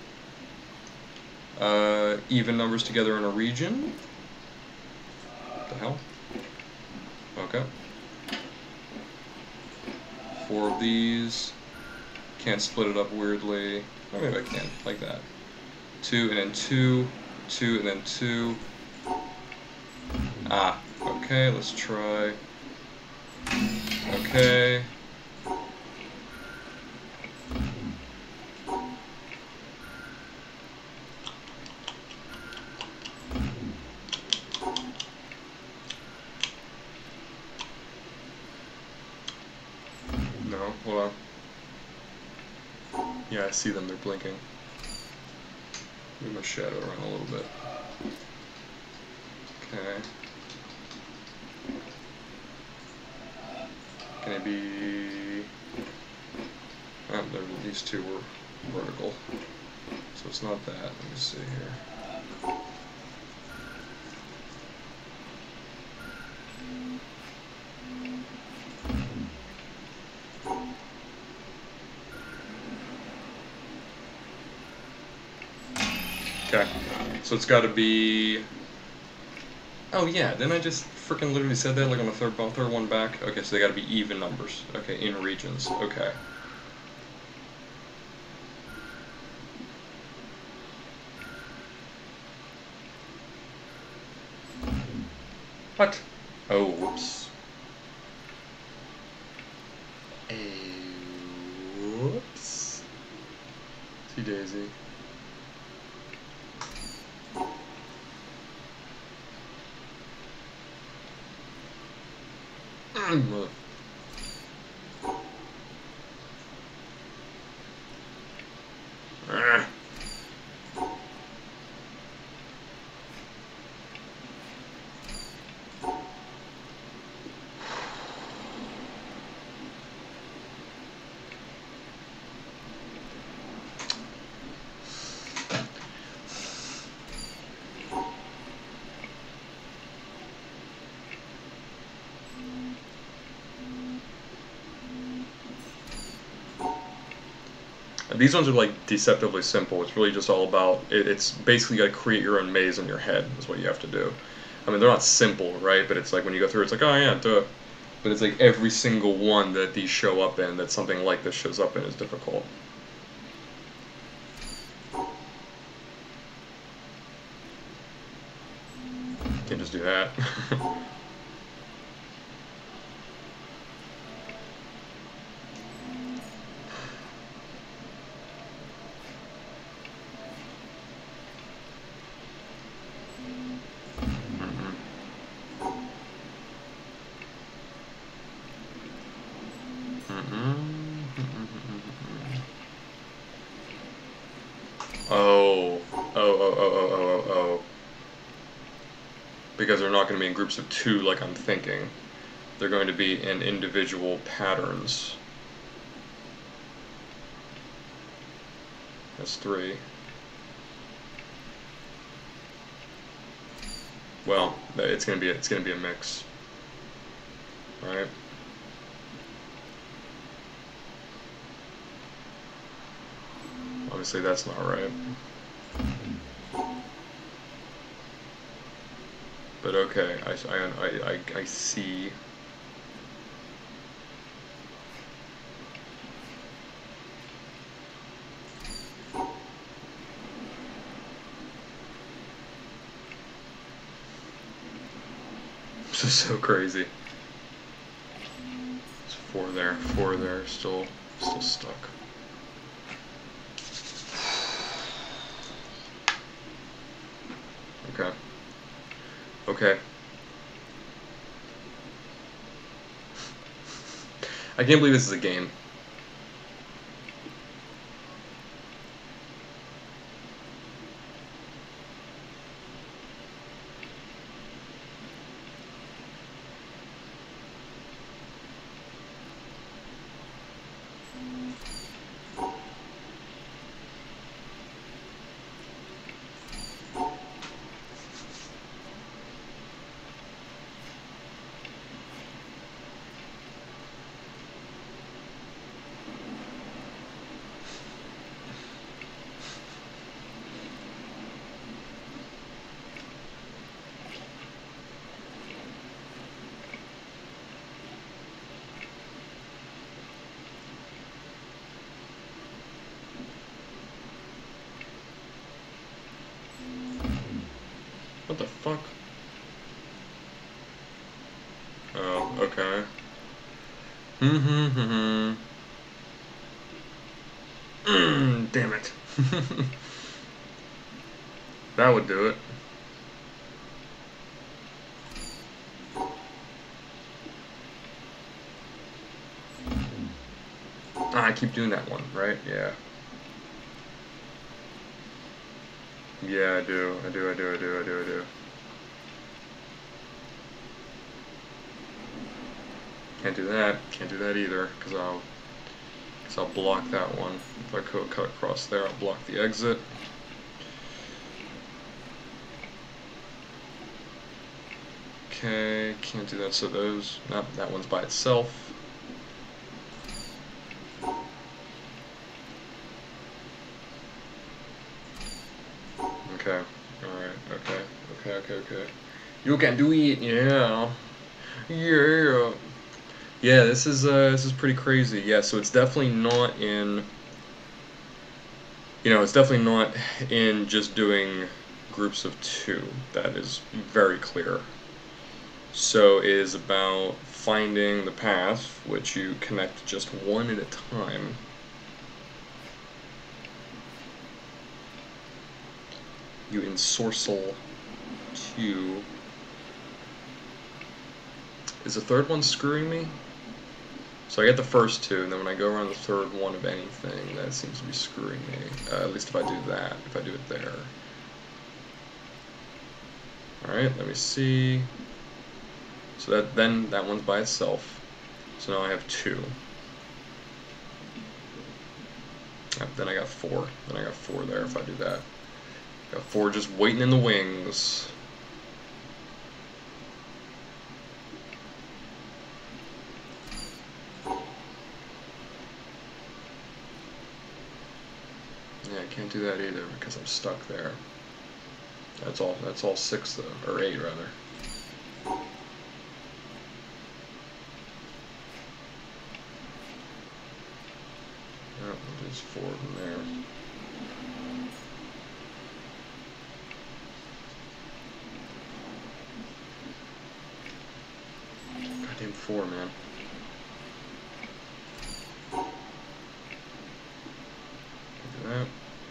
Uh, even numbers together in a region? What the hell? Okay. Four of these. Can't split it up weirdly. Or maybe I can, like that. Two, and then two. Two, and then two. Ah, okay, let's try. Okay. No, hold on. Yeah, I see them, they're blinking. Move my shadow around a little bit. Okay. Can it be... Oh, there, these two were vertical. So it's not that. Let me see here. Okay, so it's got to be... Oh yeah, didn't I just freaking literally said that, like on the third, third one back? Okay, so they got to be even numbers. Okay, in regions. Okay. What? Oh, whoops. Hey, whoops. T-Daisy. Mm. Ah. These ones are like deceptively simple. It's really just all about, it, it's basically got to create your own maze in your head is what you have to do. I mean, they're not simple, right? But it's like when you go through, it's like, oh yeah, duh. But it's like every single one that these show up in, that something like this shows up in, is difficult. Can't just do that. Oh, oh, oh, oh, oh, oh, oh, oh. Because they're not going to be in groups of two like I'm thinking. They're going to be in individual patterns. That's three. Well, it's going to be it's going to be a mix. Right? Obviously that's not right. But okay, I, I, I, I see. This is so crazy. It's four there, four there, still, still stuck. Okay. Okay. I can't believe this is a game. What the fuck? Oh, okay. Hmm hmm hmm hmm. Damn it. That would do it. Ah, I keep doing that one, right? Yeah. Yeah, I do. I do, I do, I do, I do, I do. Can't do that. Can't do that either, because I'll, cause I'll block that one. If I cut, cut across there, I'll block the exit. Okay, can't do that, so those, not that one's by itself. Okay, alright, okay, okay, okay, okay. You can do it, yeah. Yeah. Yeah, this is, uh, this is pretty crazy. Yeah, so it's definitely not in, you know, it's definitely not in just doing groups of two. That is very clear. So it is about finding the path, which you connect just one at a time. You ensorcel two. Is the third one screwing me? So I get the first two, and then when I go around the third one of anything, that seems to be screwing me. Uh, at least if I do that, if I do it there. Alright, let me see. So that then that one's by itself. So now I have two. Yep, then I got four. Then I got four there if I do that. Got four just waiting in the wings. Yeah, I can't do that either because I'm stuck there. That's all. That's all six though, or eight rather. Oh, there's four of them there. Goddamn four, man. Do that.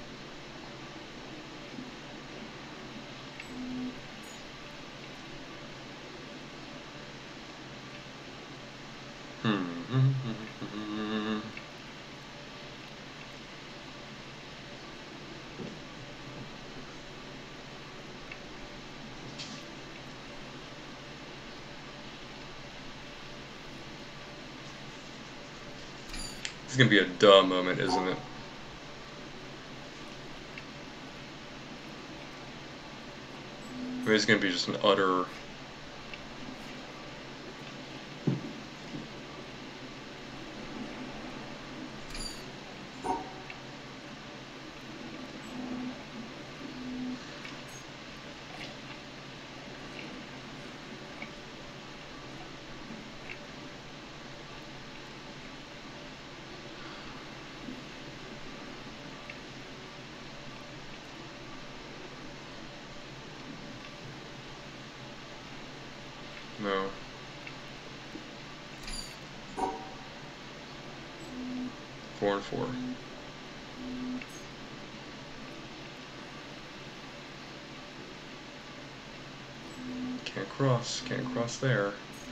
Hmm. It's gonna be a duh moment, isn't it? I mean, it's gonna be just an utter. No. Four and four. Can't cross. Can't cross there.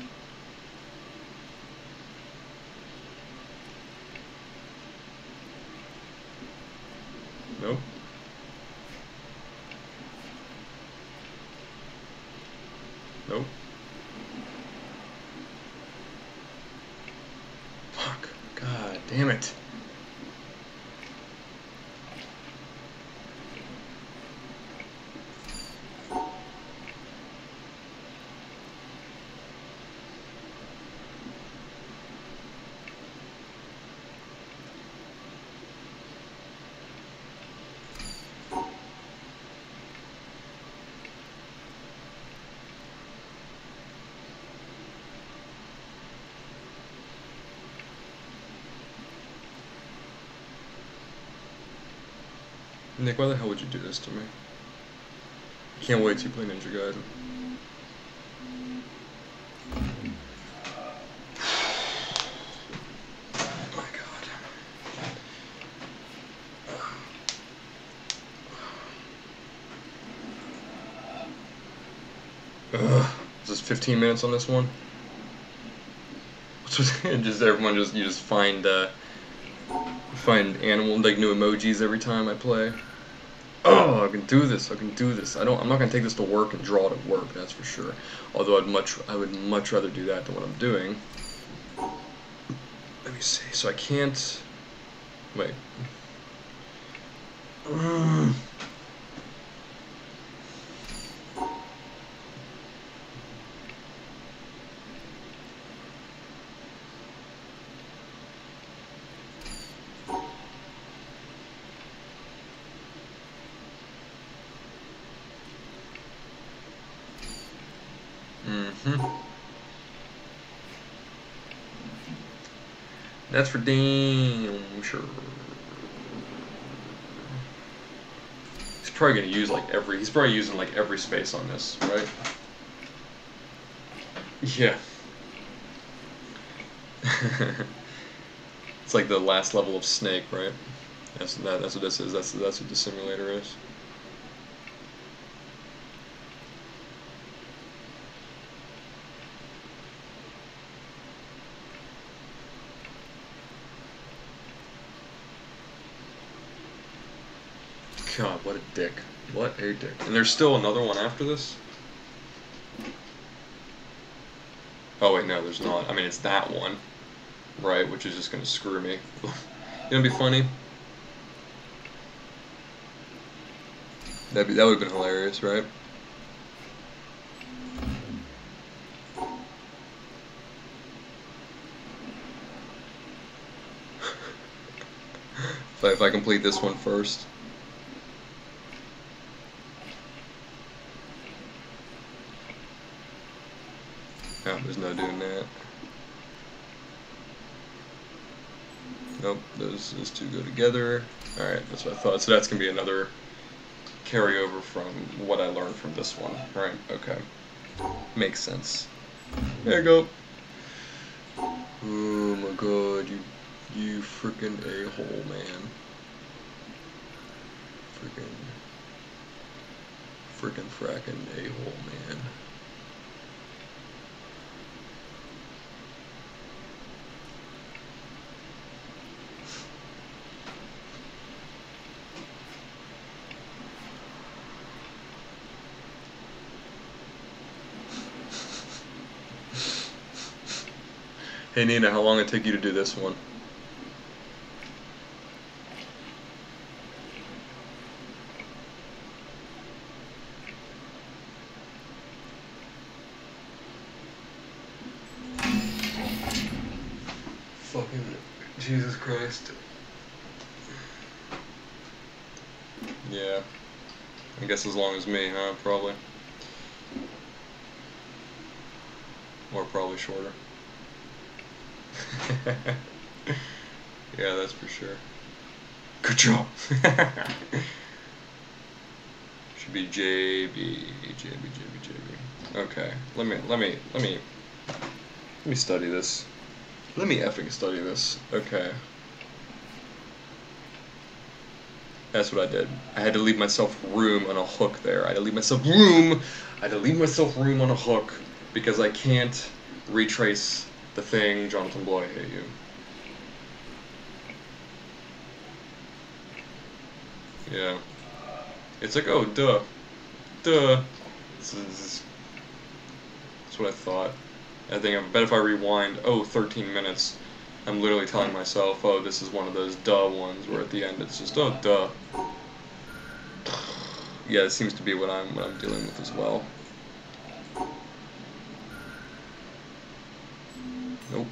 Nope. Nope. Fuck. God damn it. Nick, why the hell would you do this to me? I can't wait to play Ninja Gaiden. Oh my god. Ugh. Is this fifteen minutes on this one? Just everyone just you just find uh find animal like new emojis every time I play. Oh, I can do this. I can do this. I don't. I'm not gonna take this to work and draw it at work. That's for sure. Although I'd much. I would much rather do that than what I'm doing. Let me see. So I can't. Wait. Mm. Mm-hmm. That's for damn sure. He's probably gonna use like every. He's probably using like every space on this, right? Yeah. It's like the last level of Snake, right? That's that. That's what this is. That's that's what the simulator is. God, what a dick. What a dick. And there's still another one after this? Oh wait, no, there's not. I mean, it's that one, right, which is just gonna screw me. You know, be funny? That'd be, that would have been hilarious, right? if, I, if I complete this one first. No, there's no doing that. Nope, those, those two go together. Alright, that's what I thought. So that's going to be another carryover from what I learned from this one. Right, okay. Makes sense. There you go. Oh my god, you, you freaking a-hole, man. Freaking, freaking fracking a-hole, man. Hey Nina, how long did it take you to do this one? Fucking Jesus Christ. Yeah. I guess as long as me, huh? Probably. Or probably shorter. Yeah, that's for sure. Good job. Should be J B, J B, J B, J B. Okay, let me, let me, let me, let me study this. Let me effing study this. Okay. That's what I did. I had to leave myself room on a hook there. I had to leave myself room. I had to leave myself room on a hook because I can't retrace the thing. Jonathan Blow, I hate you. Yeah. It's like, oh, duh. Duh. This is, that's what I thought. I think I bet if I rewind, oh, thirteen minutes, I'm literally telling myself, oh, this is one of those duh ones where at the end it's just, oh, duh. Yeah, it seems to be what I'm, what I'm dealing with as well. Nope.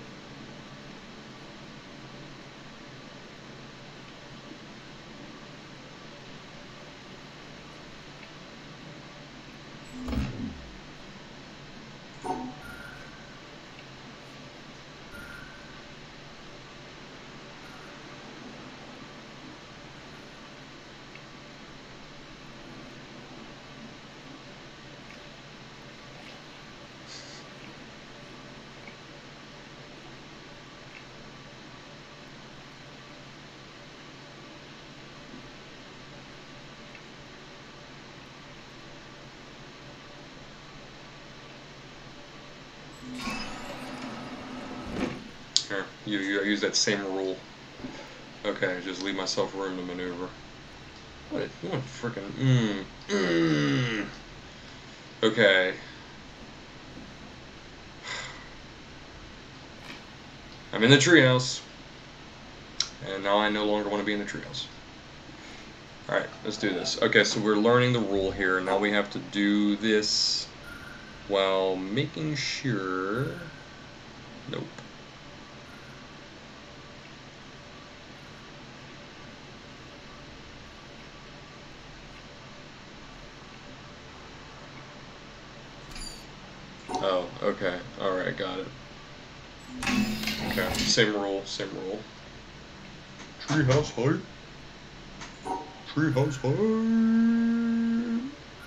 Here, you, you use that same rule. Okay, just leave myself room to maneuver. What? What freaking? Mmm. Mmm. Okay. I'm in the treehouse, and now I no longer want to be in the treehouse. All right, let's do this. Okay, so we're learning the rule here. Now we have to do this while making sure. Nope. Oh, okay. Alright, got it. Okay, same rule, same rule. Treehouse height. Treehouse height.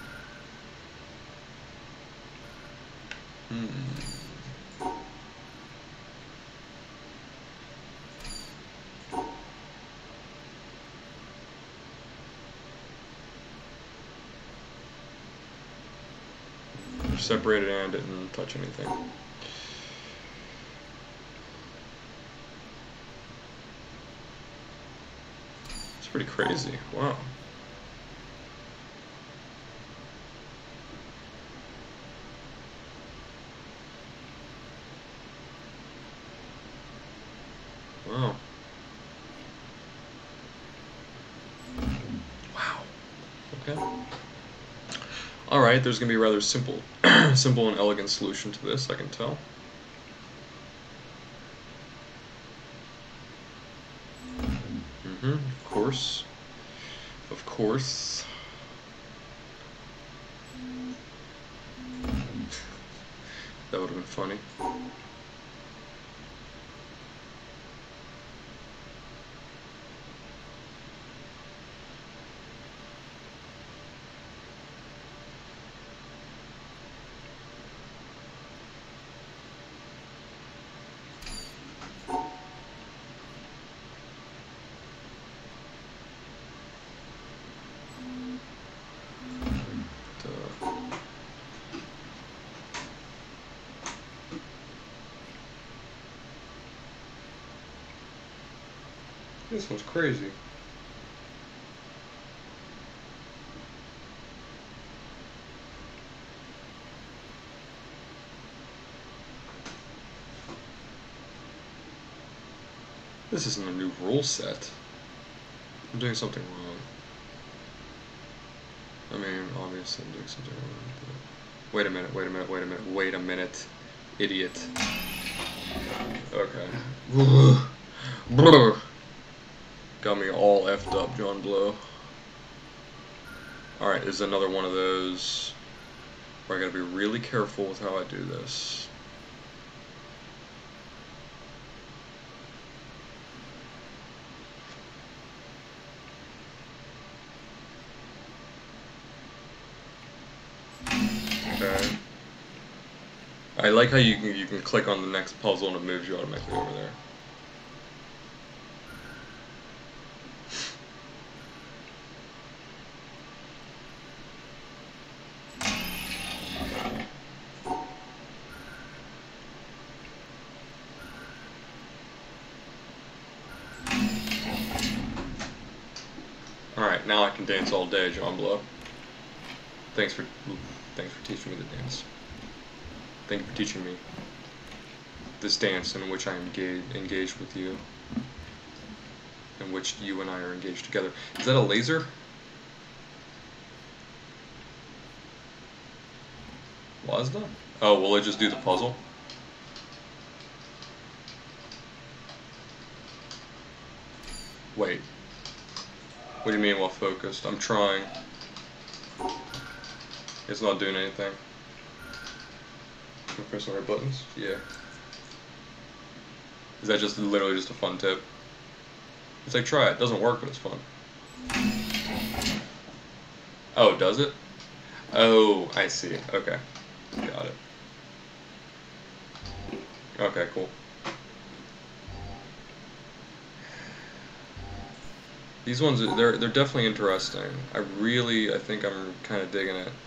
Hmm. Separated and didn't touch anything. It's pretty crazy. Wow. Wow. Wow. Okay. Alright, there's going to be a rather simple, simple and elegant solution to this, I can tell. Mm-hmm, of course. Of course. That would have been funny. This one's crazy. This isn't a new rule set. I'm doing something wrong. I mean, obviously I'm doing something wrong. Wait a minute, wait a minute, wait a minute, wait a minute. Idiot. Okay. Got me all effed up, John Blow. Alright, this is another one of those where I gotta be really careful with how I do this. Okay. I like how you can you can click on the next puzzle and it moves you automatically over there. Alright, now I can dance all day, John Blow. Thanks for thanks for teaching me the dance. Thank you for teaching me this dance in which I am engage, engaged with you. In which you and I are engaged together. Is that a laser? Was that? Oh, will it just do the puzzle? Wait. What do you mean while focused? I'm trying. It's not doing anything. Can I press the right buttons? Yeah. Is that just literally just a fun tip? It's like, try it. It doesn't work, but it's fun. Oh, does it? Oh, I see. Okay. Got it. Okay, cool. These ones, they're they're definitely interesting. I really, I think I'm kind of digging it.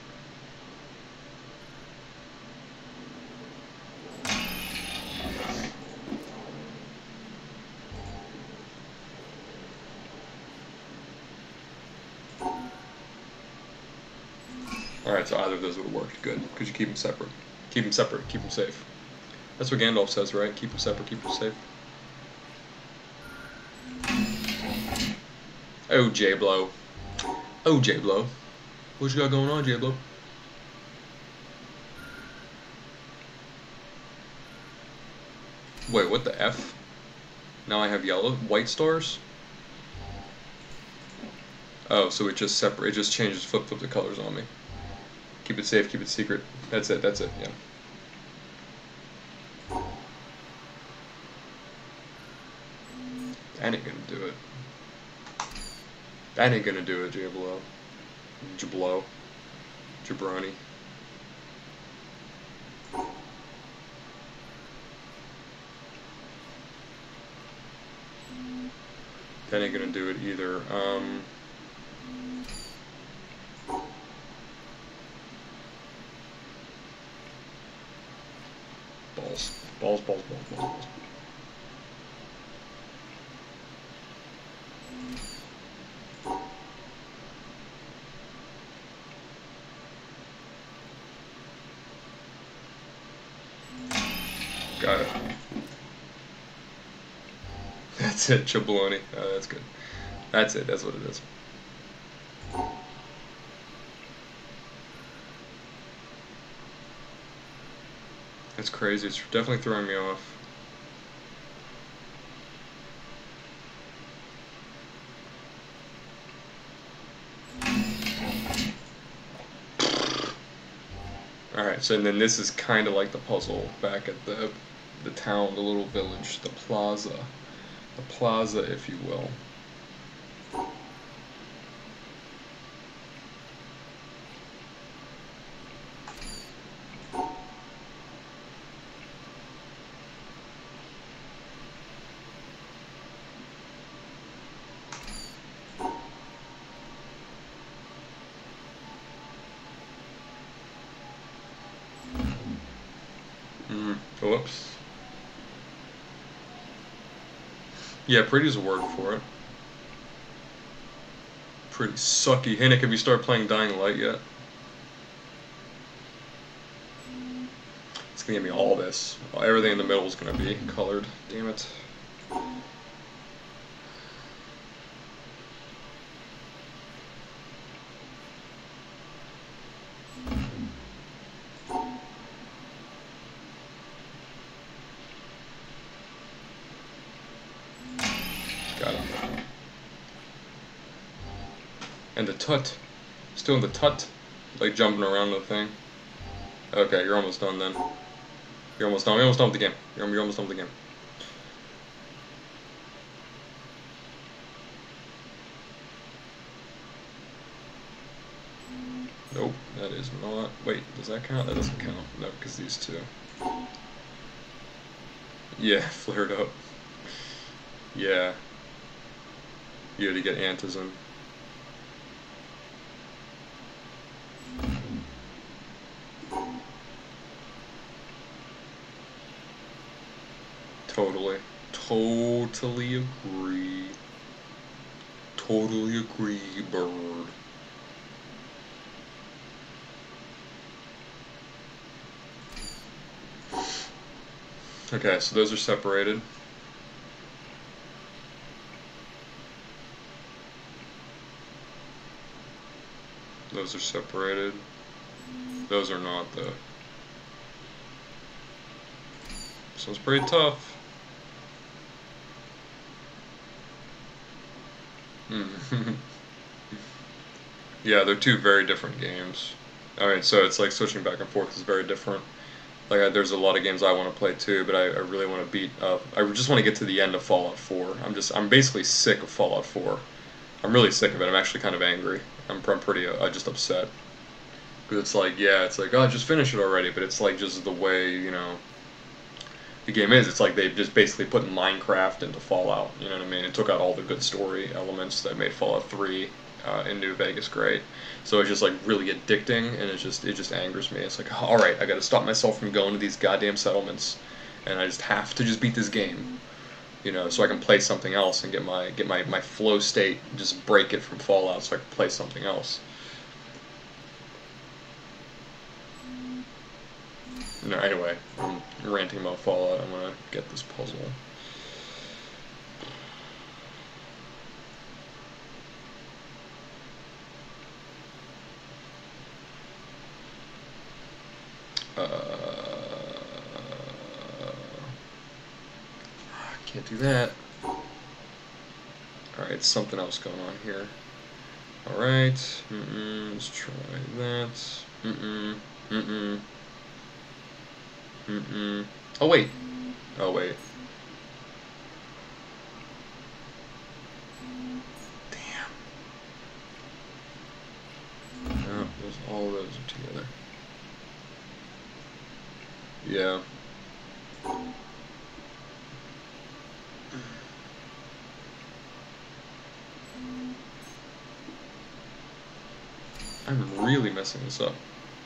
Alright, so either of those would have worked. Good. Because you keep them separate. Keep them separate. Keep them safe. That's what Gandalf says, right? Keep them separate. Keep them safe. Oh, J-Blow. Oh, J-Blow. What you got going on, J-Blow? Wait, what the F? Now I have yellow? White stars? Oh, so it just separate. It just changes, flip flip the colors on me. Keep it safe, keep it secret. That's it, that's it, yeah. That ain't gonna do it. That ain't gonna do it, Jablo. Jablo. Jabroni. That ain't gonna do it either. Um... Balls. Balls, balls, balls, balls, balls. Got it. That's it, Chabloni. Oh, that's good. That's it, that's what it is. That's crazy, it's definitely throwing me off. Alright, so then this is kind of like the puzzle back at the the town, the little village, the plaza. The plaza, if you will. Mm, whoops. Yeah, pretty's a word for it. Pretty sucky. Hey Nick, have you started playing Dying Light yet? It's gonna give me all this. Everything in the middle is gonna be colored. Damn it. Got it. And the tut. Still in the tut. Like jumping around the thing. Okay, you're almost done then. You're almost done. You're almost done with the game. You're, you're almost done with the game. Nope, that is not. Wait, does that count? That doesn't count. No, because these two. Yeah, flared up. Yeah. You had to get antism. Totally. Totally agree. Totally agree, bird. Okay, so those are separated. Those are separated. Those are not, though. This one's pretty tough. Yeah, they're two very different games. Alright, so it's like switching back and forth is very different. Like, I, there's a lot of games I want to play too, but I, I really want to beat up. I just want to get to the end of Fallout four. I'm just, I'm basically sick of Fallout four. I'm really sick of it. I'm actually kind of angry. I'm, I'm pretty, uh, just upset. Because it's like, yeah, it's like, oh, just finish it already, but it's like just the way, you know, the game is. It's like they just basically put Minecraft into Fallout, you know what I mean? It took out all the good story elements that made Fallout three uh, in New Vegas great. So it's just like really addicting, and it just it just angers me. It's like, all right, I got to stop myself from going to these goddamn settlements, and I just have to just beat this game, you know, so I can play something else and get my get my my flow state, just break it from Fallout, so I can play something else. No, anyway, I'm ranting about Fallout. I'm gonna get this puzzle. Uh, can't do that. Alright, something else going on here. Alright, mm-mm, let's try that. Mm-mm, mm-mm. Mm-mm. Oh, wait. Oh, wait. Damn. No, those, all those are together. Yeah. I'm really messing this up.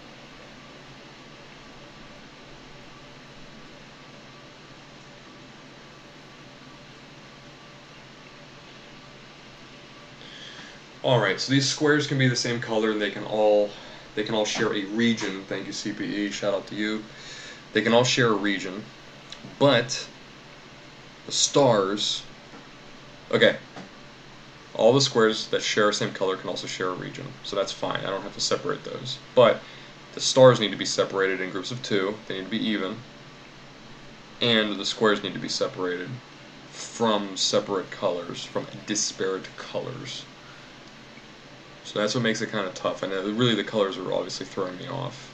Alright, so these squares can be the same color, and they can all they can all share a region. Thank you, C P E, shout out to you. They can all share a region, but the stars, okay, all the squares that share the same color can also share a region, so that's fine. I don't have to separate those. But the stars need to be separated in groups of two. They need to be even, and the squares need to be separated from separate colors, from disparate colors. So that's what makes it kind of tough, and really the colors are obviously throwing me off.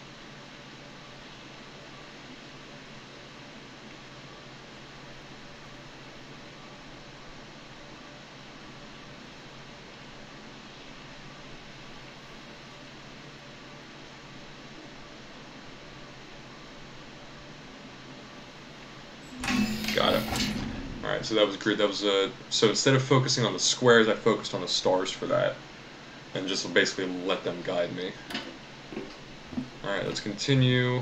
Got it. Alright, so that was great. That was uh, so instead of focusing on the squares, I focused on the stars for that. And just basically let them guide me. Alright, let's continue.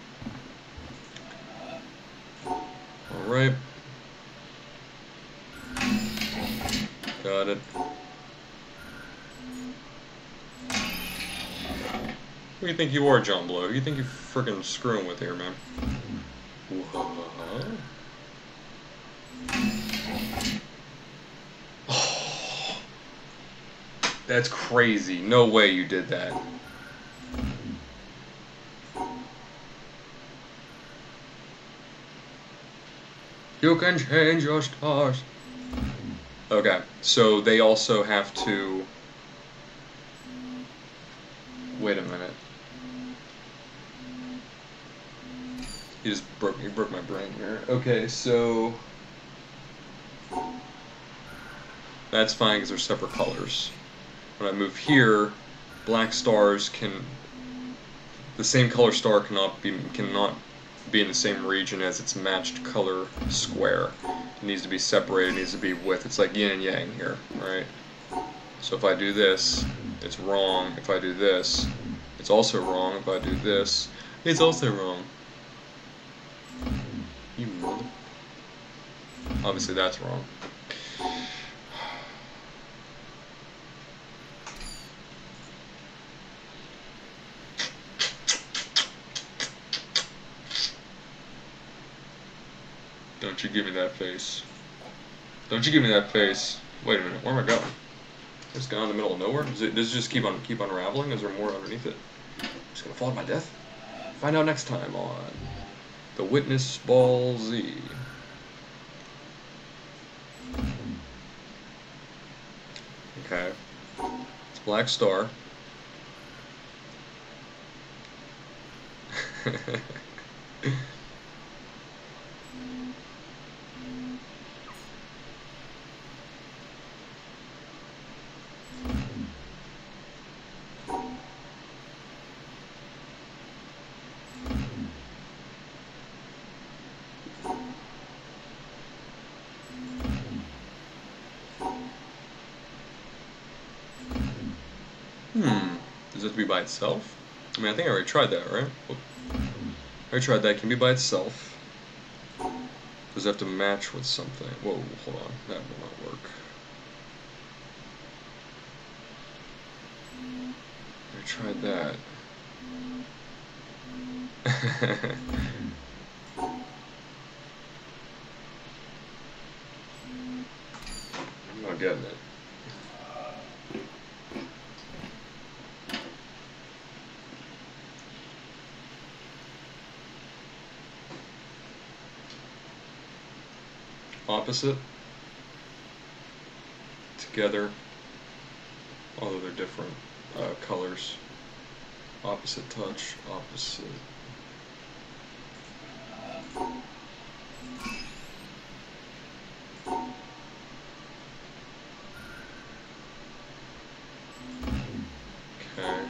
Alright. Got it. Who do you think you are, John Blow? Who do you think you're freaking screwing with here, man? Whoa. That's crazy. No way you did that. You can change your stars. Okay, so they also have to... Wait a minute. You just broke, you broke my brain here. Okay, so... That's fine because they're separate colors. When I move here, black stars can, the same color star cannot be cannot be in the same region as its matched color square. It needs to be separated, it needs to be with. It's like yin and yang here, right? So if I do this, it's wrong. If I do this, it's also wrong. If I do this, it's also wrong. You mother... Obviously that's wrong. Don't you give me that face. Don't you give me that face. Wait a minute, where am I going? Just going in the middle of nowhere? Does it, does it just keep on keep unraveling? Is there more underneath it? I'm just gonna fall to my death? Find out next time on The Witness Ball Z. Okay. It's Black Star. Hmm. Does it have to be by itself? I mean, I think I already tried that, right? I already tried that. It can be by itself. Does it have to match with something? Whoa, hold on. That will not work. I tried that. I'm not getting it. Opposite, together, although they're different uh, colors. Opposite touch, opposite. Okay.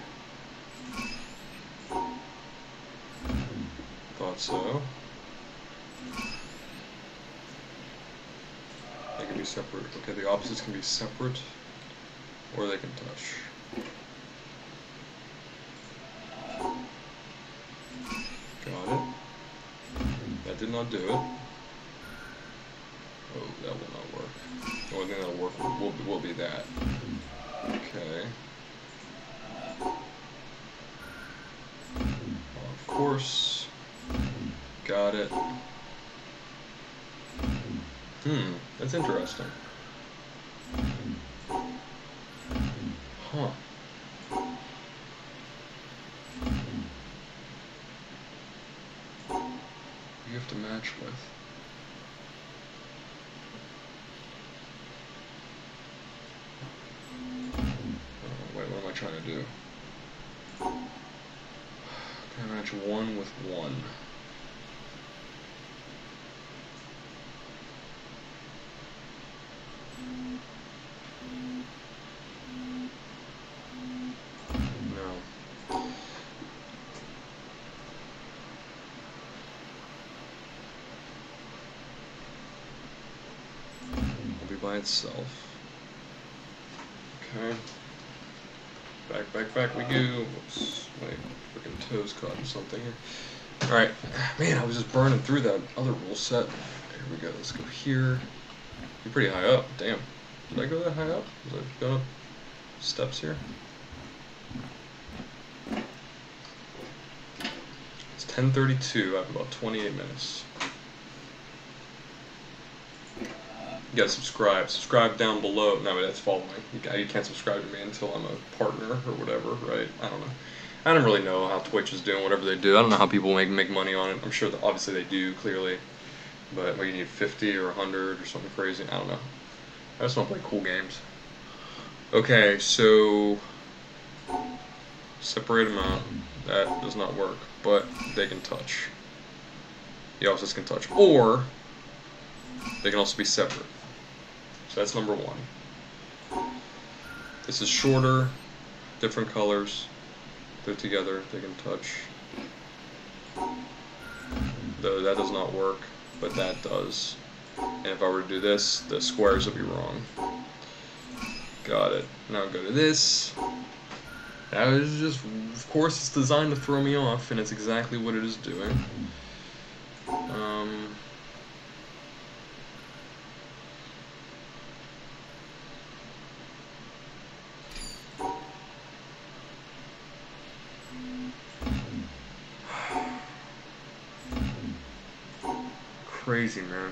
Thought so. They can be separate. Okay, the opposites can be separate, or they can touch. Got it. That did not do it. Oh, that will not work. The only thing that'll work will, will, will be that. Okay. Of course. Got it. Hmm, that's interesting. Huh. You have to match with. Oh, wait, what am I trying to do? Can I match one with one? By itself. Okay. Back, back, back we go. Whoops. My freaking toes caught in something here. Alright. Man, I was just burning through that other rule set. Here we go. Let's go here. You're pretty high up. Damn. Did I go that high up? Was I going up steps here? It's ten thirty-two. I have about twenty-eight minutes. You gotta subscribe. Subscribe down below. No, that's following. You, you can't subscribe to me until I'm a partner or whatever, right? I don't know. I don't really know how Twitch is doing, whatever they do. I don't know how people make make money on it. I'm sure that obviously they do, clearly. But well, you need fifty or a hundred or something crazy. I don't know. I just want to play cool games. Okay, so separate them out. That does not work, but they can touch. The opposites can touch, or they can also be separate. So that's number one. This is shorter. different colors. They're together, they can touch. Though that does not work, but that does. And if I were to do this, the squares would be wrong. Got it. Now go to this. That is just, of course, it's designed to throw me off, and it's exactly what it is doing. Um... Crazy, man.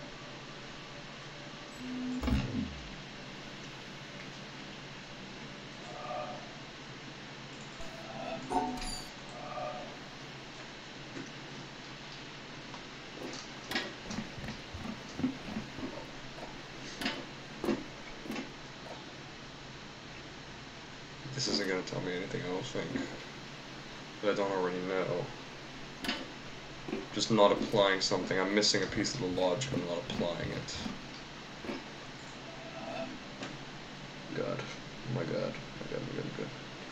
This isn't going to tell me anything, I don't think, that I don't already know. Just not applying something. I'm missing a piece of the logic. I'm not applying it. God. Oh my god. Oh my god, oh my god, oh my god.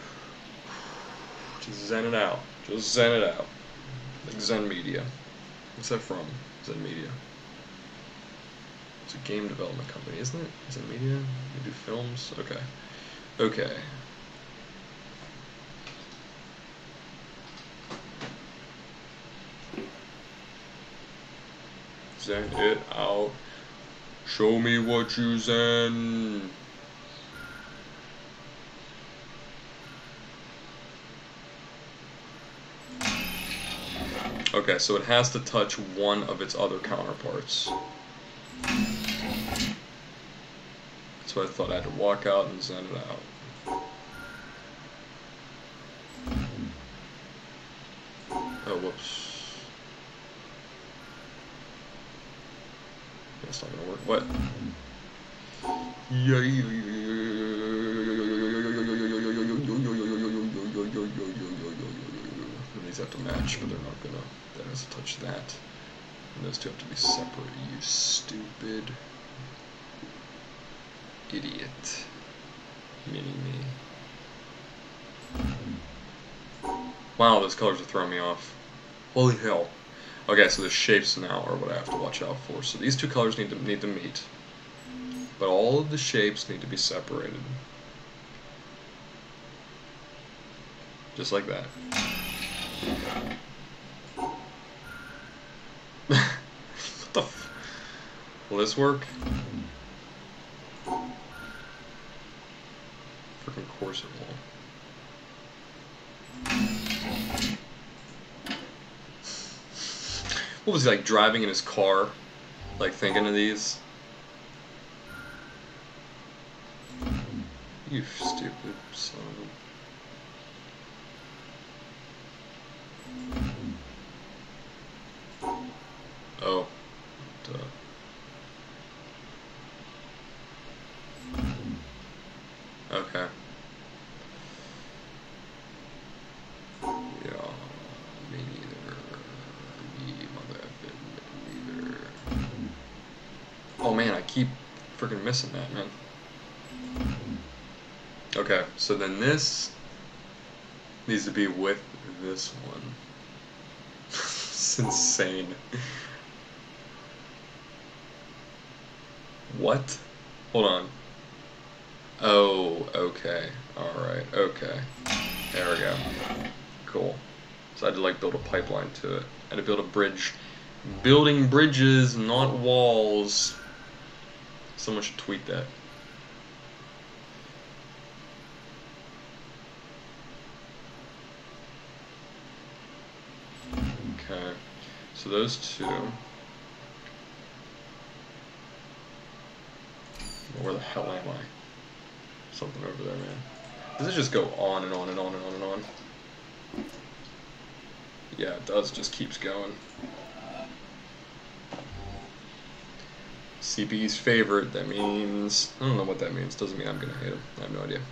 Just zen it out. Just zen it out. Like Zen Media. What's that from? Zen Media. It's a game development company, isn't it? Zen Media? They do films? Okay. Okay. Zen it out. Show me what you zen. Okay, so it has to touch one of its other counterparts. So I thought I had to walk out and zen it out. Oh, whoops. That's not gonna work. What? These have to match, but they're not gonna. That has to touch that. And those two have to be separate, you stupid idiot. Mini me. Wow, those colors are throwing me off. Holy hell. Okay, so the shapes now are what I have to watch out for. So these two colors need to need to meet, but all of the shapes need to be separated, just like that. What the f- Will this work? Freaking course it won't. What was he, like, driving in his car, like, thinking of these? You stupid son of a... Oh. Duh. Okay. Yeah, me neither. Me mother effing neither. Oh man, I keep freaking missing that, man. Okay, so then this needs to be with this one. It's insane. What? Hold on. Oh, okay. Alright, okay. There we go. Cool. So I had to like build a pipeline to it. I had to build a bridge. Building bridges, not walls. Someone should tweet that. Okay. So those two. Where the hell am I? Something over there, man. Does it just go on and on and on and on and on? Yeah, it does. It just keeps going. C B's favorite. That means... I don't know what that means. Doesn't mean I'm going to hate him. I have no idea.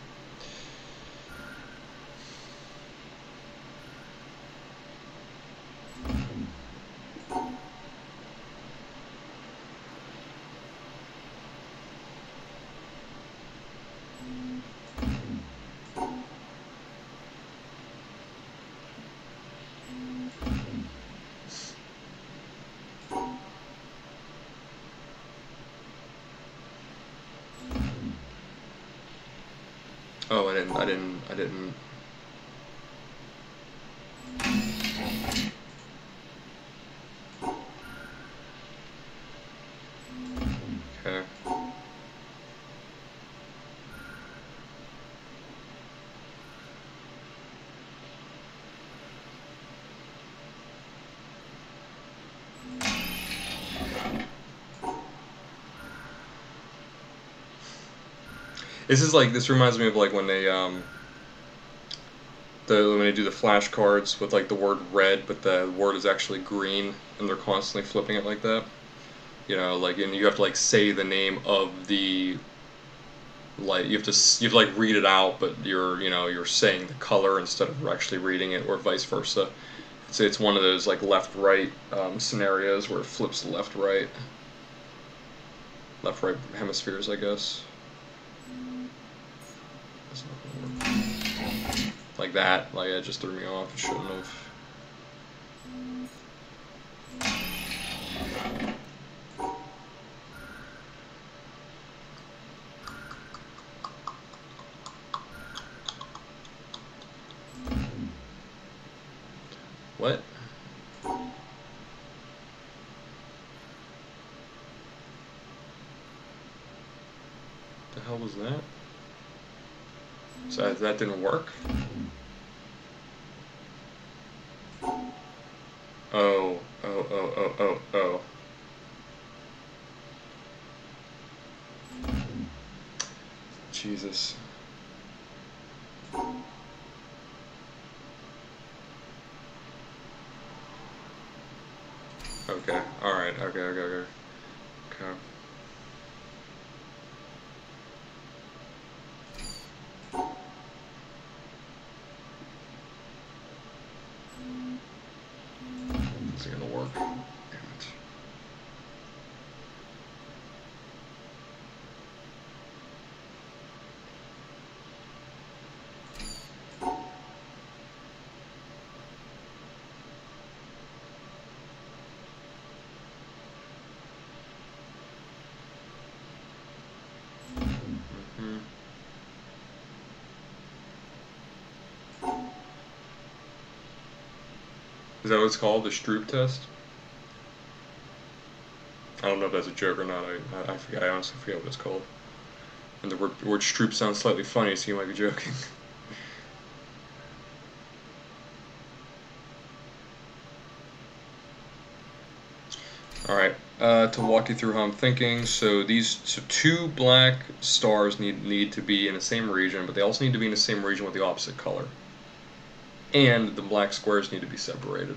didn't, I didn't, I didn't. Okay. This is like, this reminds me of like when they, um, the, when they do the flashcards with like the word red, but the word is actually green, and they're constantly flipping it like that. You know, like, and you have to like say the name of the, like, you have to, you have to like read it out, but you're, you know, you're saying the color instead of actually reading it, or vice versa. So it's one of those like left-right um, scenarios where it flips left-right, left-right hemispheres, I guess. That's not gonna work. Like that, like it just threw me off. It shouldn't have. What? The hell was that? So that didn't work? Oh, oh, oh, oh, oh, oh. Jesus. Okay, alright, okay, okay, okay. Okay. Is it gonna work? Damn it. Mm-hmm. Is that what it's called? The Stroop test? I don't know if that's a joke or not. I, I, I forget. I honestly forget what it's called. And the word, word Stroop sounds slightly funny, so you might be joking. Alright, uh, to walk you through how I'm thinking, so these so two black stars need, need to be in the same region, but they also need to be in the same region with the opposite color. And the black squares need to be separated.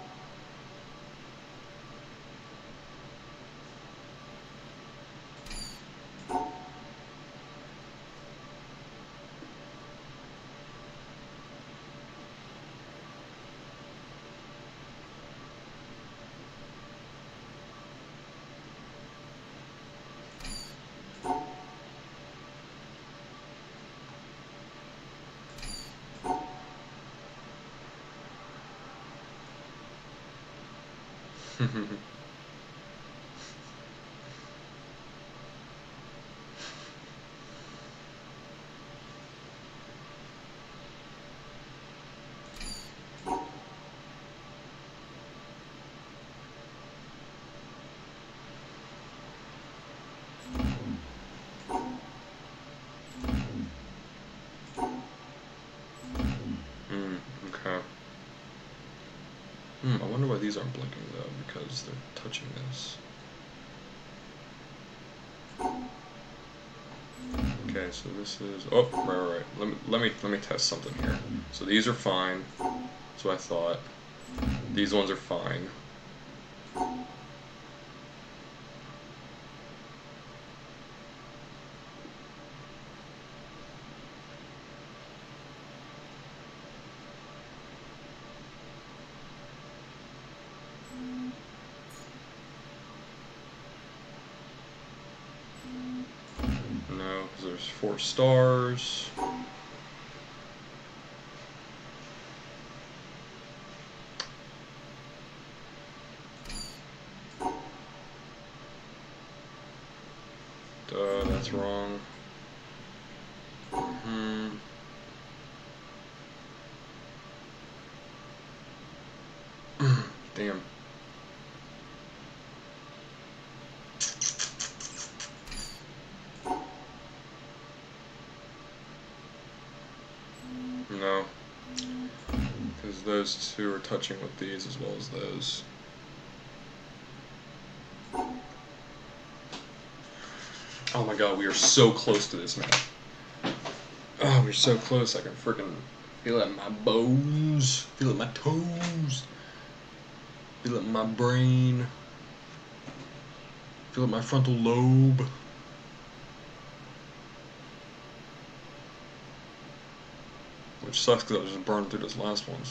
Mm, okay. Hmm, I wonder why these aren't blinking though, because they're touching this. Okay, so this is, oh, right, right, right. Let me, let me, let me test something here. So these are fine. That's what I thought. These ones are fine. No, because there's four stars. Duh, that's wrong. Mm-hmm. Damn. No. Because those two are touching with these as well as those. Oh my god, we are so close to this map. Oh, we're so close, I can freaking feel it in my bones, feel it in my toes, feel it in my brain, feel it in my frontal lobe. Which sucks because I was just burning through those last ones.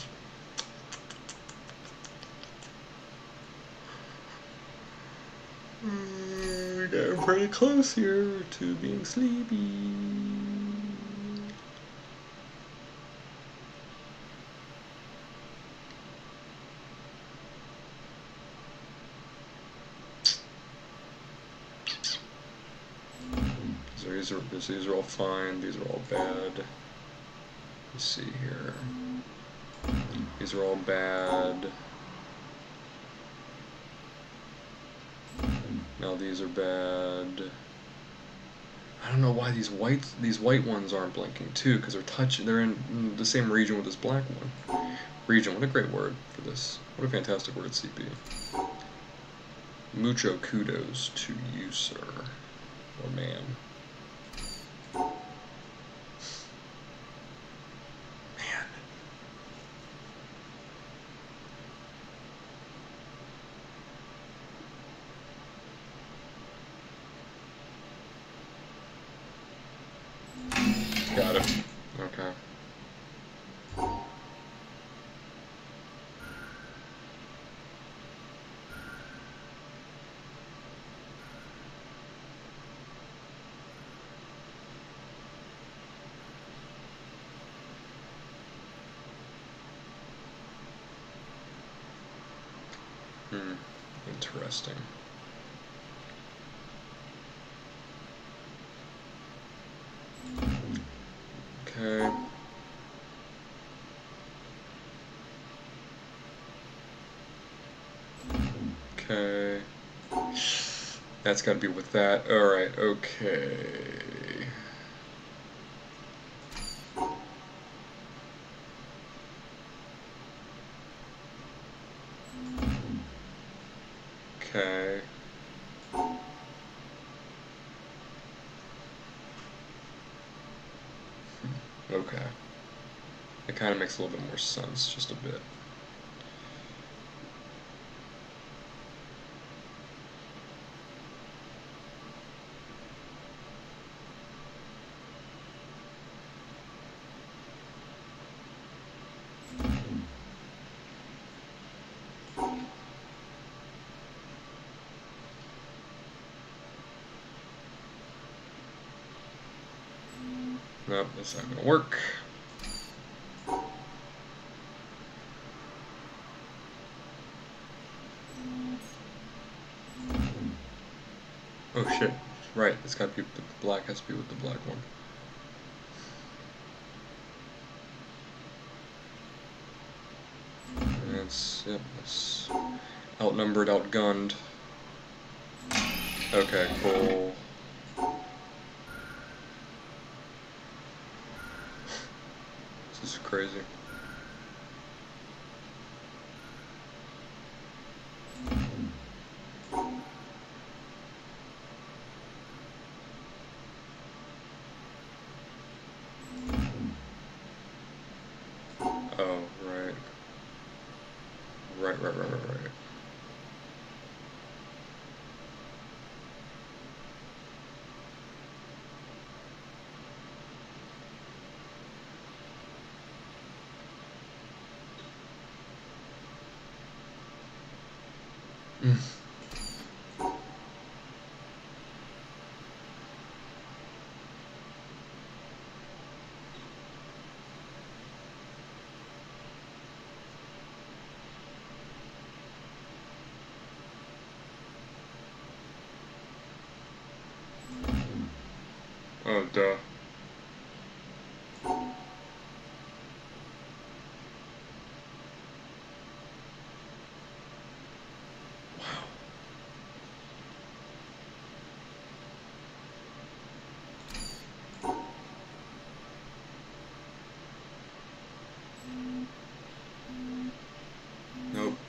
We're getting pretty close here to being sleepy. So these are these are all fine. These are all bad. Let's see here. These are all bad. Now these are bad. I don't know why these white these white ones aren't blinking too, because they're touching. They're in the same region with this black one. Region. What a great word for this. What a fantastic word, C P. Mucho kudos to you, sir, or ma'am. Got it. Okay. Hmm. Interesting. Okay. Okay. That's gotta be with that. Alright, okay. Okay. Okay. It kind of makes a little bit more sense, just a bit. Nope, that's not gonna work. Oh shit. Right, it's gotta be, the black has to be with the black one. That's, yep, that's outnumbered, outgunned. Okay, cool. This is crazy. Oh, right. Right, right, right, right, right. Mm. Oh, duh.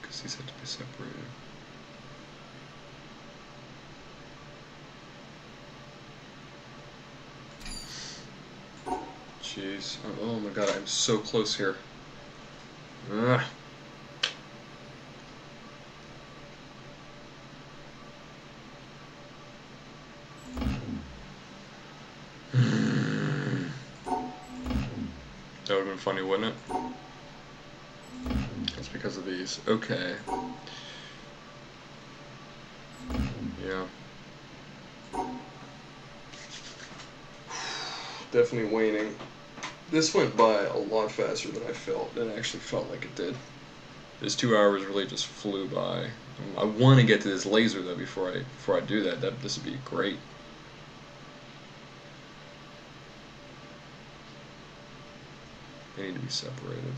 Because these have to be separated. Jeez. Oh, oh my god, I'm so close here. Ugh. That would have been funny, wouldn't it? It's because of these. Okay. Yeah. Definitely waning. This went by a lot faster than I felt, than it actually felt like it did. This two hours really just flew by. I want to get to this laser though before I before I do that. That this would be great. They need to be separated.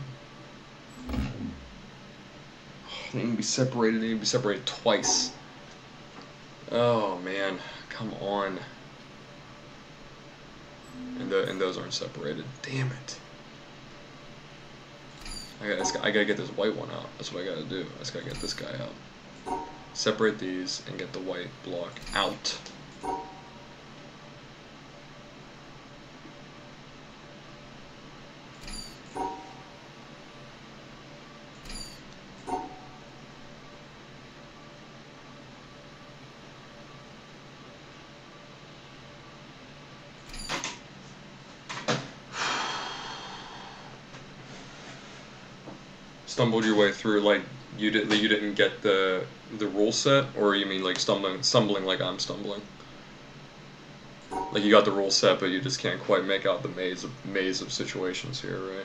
They need to be separated. They need to be separated twice. Oh man, come on. And the and those aren't separated. Damn it. I gotta, I gotta get this white one out. That's what I gotta do. I just gotta get this guy out. Separate these and get the white block out. Stumbled your way through, like you didn't you didn't get the the rule set, or you mean like stumbling stumbling like I'm stumbling? Like you got the rule set, but you just can't quite make out the maze of maze of situations here, right?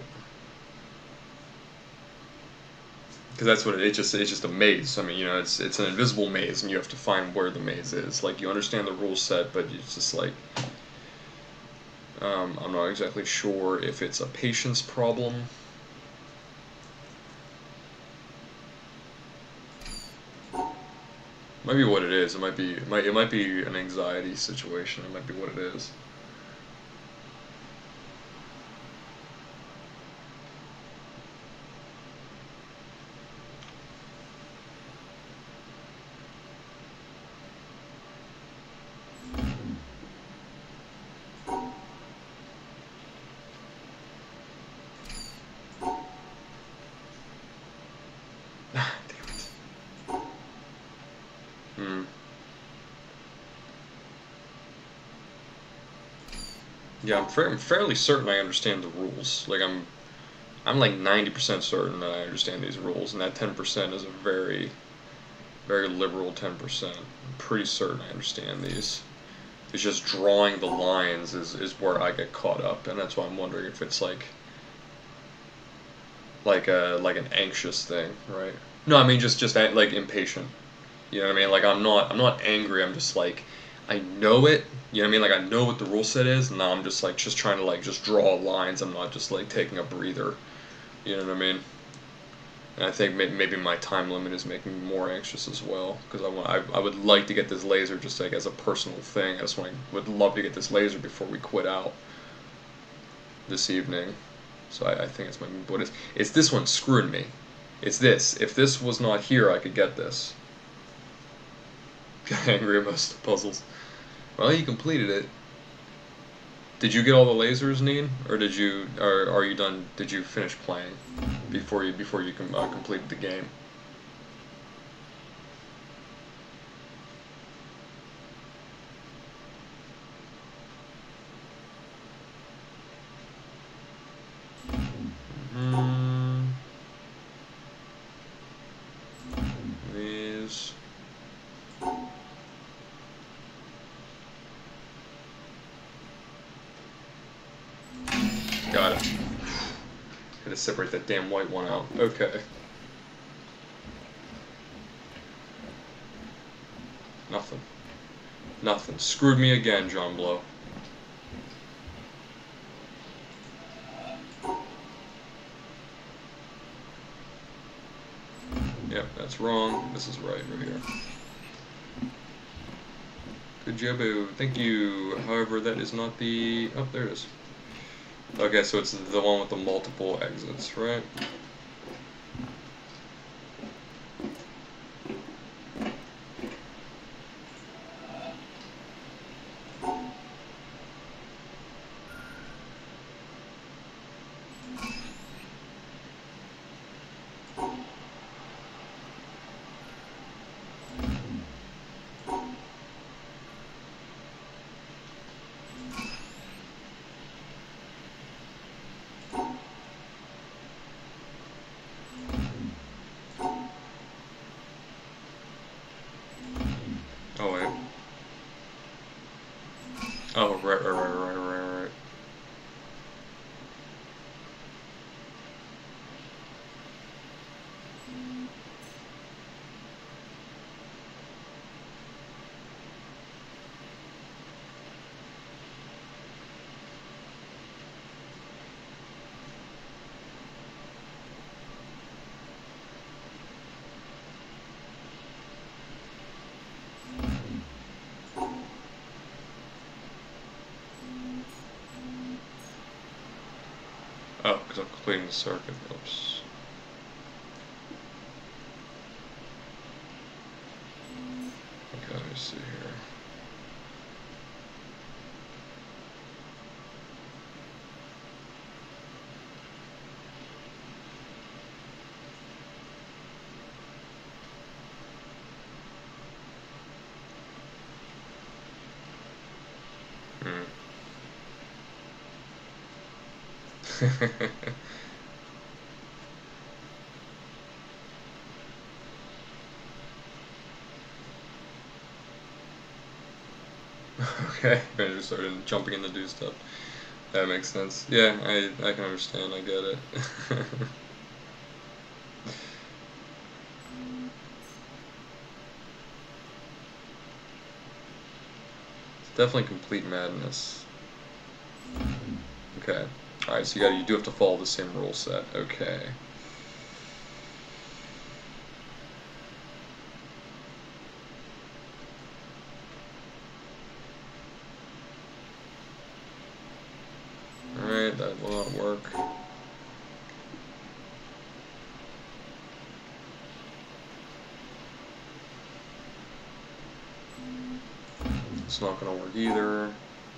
Because that's what it, it's just it's just a maze. I mean, you know, it's it's an invisible maze, and you have to find where the maze is. Like you understand the rule set, but it's just like um, I'm not exactly sure if it's a patience problem. Might be what it is. It might be. It might. It might be an anxiety situation. It might be what it is. Yeah, I'm, fa I'm fairly certain I understand the rules. Like I'm, I'm like ninety percent certain that I understand these rules, and that ten percent is a very, very liberal ten percent. I'm pretty certain I understand these. It's just drawing the lines is is where I get caught up, and that's why I'm wondering if it's like, like a like an anxious thing, right? No, I mean just just like impatient. You know what I mean? Like I'm not I'm not angry. I'm just like. I know it, you know what I mean, like I know what the rule set is, and now I'm just like, just trying to like, just draw lines, I'm not just like taking a breather, you know what I mean, and I think maybe my time limit is making me more anxious as well, because I want, I, I would like to get this laser just like as a personal thing. I just want, would love to get this laser before we quit out this evening, so I, I think it's my, but it's, it's this one screwing me, it's this, if this was not here I could get this. Got angry at most of the puzzles. Well, you completed it. Did you get all the lasers, Neen, or did you, or are you done? Did you finish playing before you before you com uh, completed the game? Mm-hmm. These. Got it. Gotta separate that damn white one out. Okay. Nothing. Nothing. Screwed me again, John Blow. Yep, that's wrong. This is right, right here. Good job, thank you. However, that is not the... Oh, there it is. Okay, so it's the one with the multiple exits, right? Oh, right, right, right, right, right, right. Oh, because I'm completing the circuit. Oops. Okay, let me see here. Hmm. Okay, I just started jumping in to do stuff. That makes sense. Yeah, I I can understand. I get it. It's definitely complete madness. Okay. All right. So you got you do have to follow the same rule set. Okay. All right. That will not work. It's not gonna work either.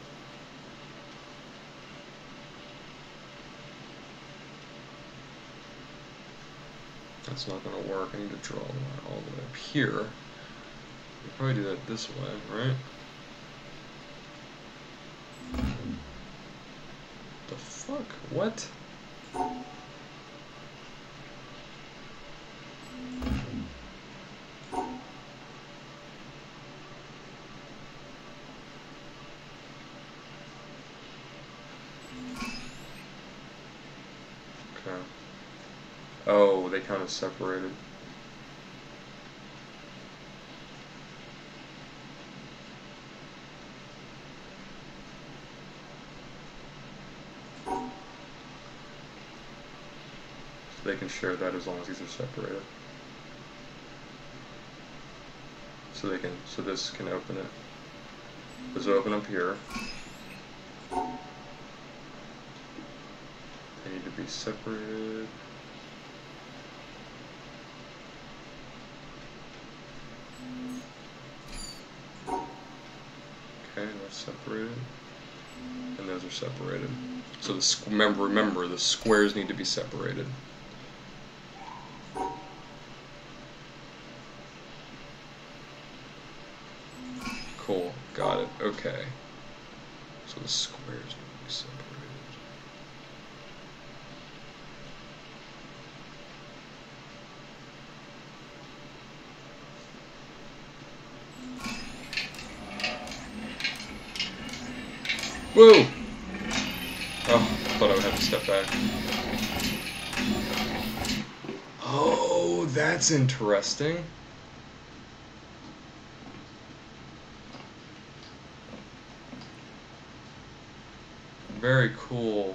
That's not gonna work. I need to draw the line all the way up here. We'll probably do that this way, right? The fuck? What? Okay. Oh, they kind of separated. So they can share that as long as these are separated. So they can, so this can open it. This will open up here. They need to be separated. Okay, that's separated. And those are separated. So the remember, remember, the squares need to be separated. Cool, got it. Okay. So the squares need to be separated. Whoa! Oh, I thought I would have to step back. Oh, that's interesting. Very cool.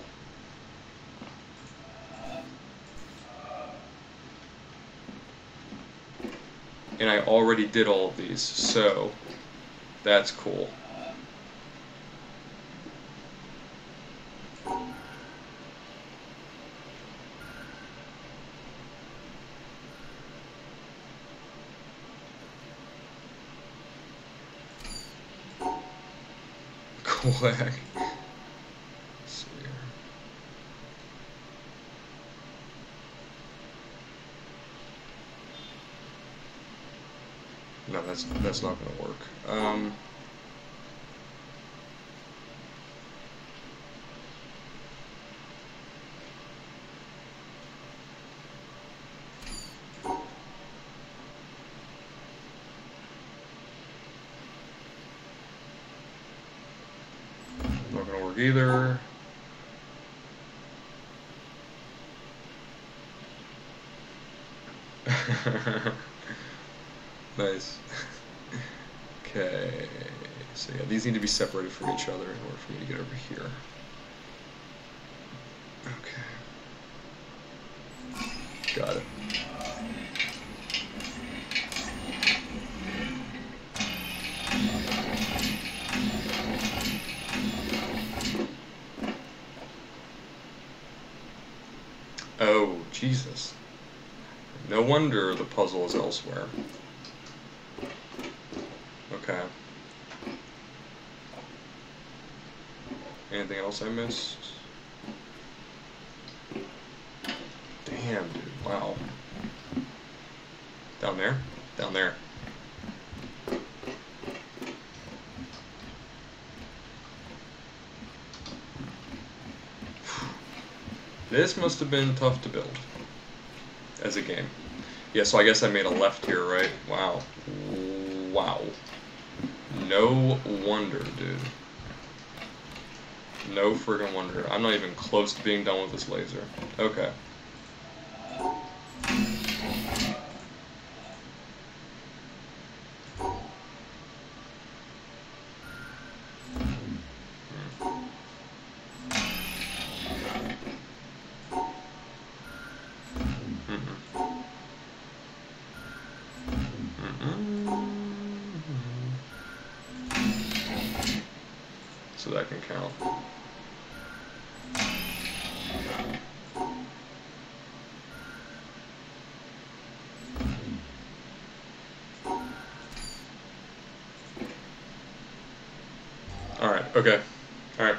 And I already did all of these, so that's cool. Quack. Let's see here. No, that's that's not gonna work. Um, work either. Nice. Okay, so yeah, these need to be separated from each other in order for me to get over here. Okay. Got it. Oh, Jesus. No wonder the puzzle is elsewhere. Okay. Anything else I missed? Damn, dude. Wow. Down there? Down there. This must have been tough to build as a game. Yeah, so I guess I made a left here, right? Wow. Wow. No wonder, dude. No friggin' wonder. I'm not even close to being done with this laser. Okay. So that can count. Alright, okay. Alright.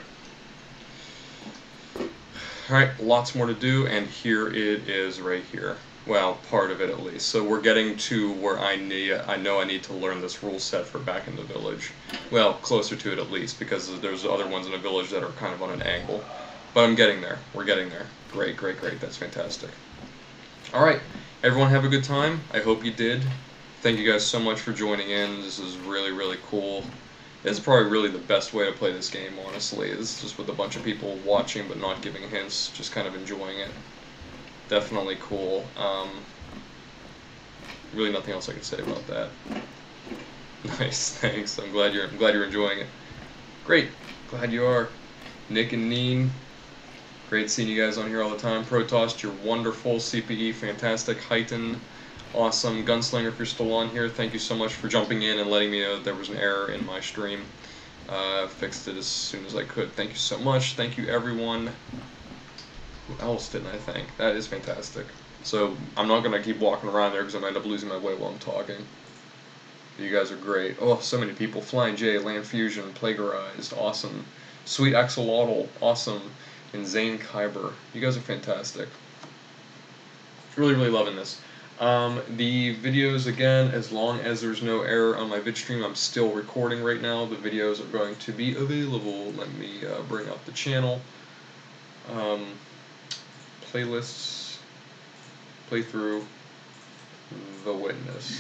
Alright, lots more to do, and here it is right here. Well, part of it at least. So we're getting to where I need, I know I need to learn this rule set for back in the village. Well, closer to it at least, because there's other ones in the village that are kind of on an angle. But I'm getting there. We're getting there. Great, great, great. That's fantastic. Alright, everyone have a good time. I hope you did. Thank you guys so much for joining in. This is really, really cool. This is probably really the best way to play this game, honestly. This is just with a bunch of people watching but not giving hints, just kind of enjoying it. Definitely cool. Um, really nothing else I can say about that. Nice, thanks. I'm glad you're I'm glad you're enjoying it. Great, glad you are. Nick and Neen, great seeing you guys on here all the time. Protoss, you're wonderful. C P E, fantastic. Heighten, awesome. Gunslinger, if you're still on here, thank you so much for jumping in and letting me know that there was an error in my stream. Uh, fixed it as soon as I could. Thank you so much. Thank you, everyone. Who else didn't I thank? That is fantastic. So I'm not gonna keep walking around there because I might end up losing my way while I'm talking. You guys are great. Oh, so many people. Flying J, Land Fusion, Plagiarized, awesome. Sweet Axolotl, awesome. And Zane Kyber. You guys are fantastic. Really, really loving this. Um, the videos, again, as long as there's no error on my vid stream, I'm still recording right now. The videos are going to be available. Let me uh, bring up the channel. Um, playlists, playthrough, The Witness.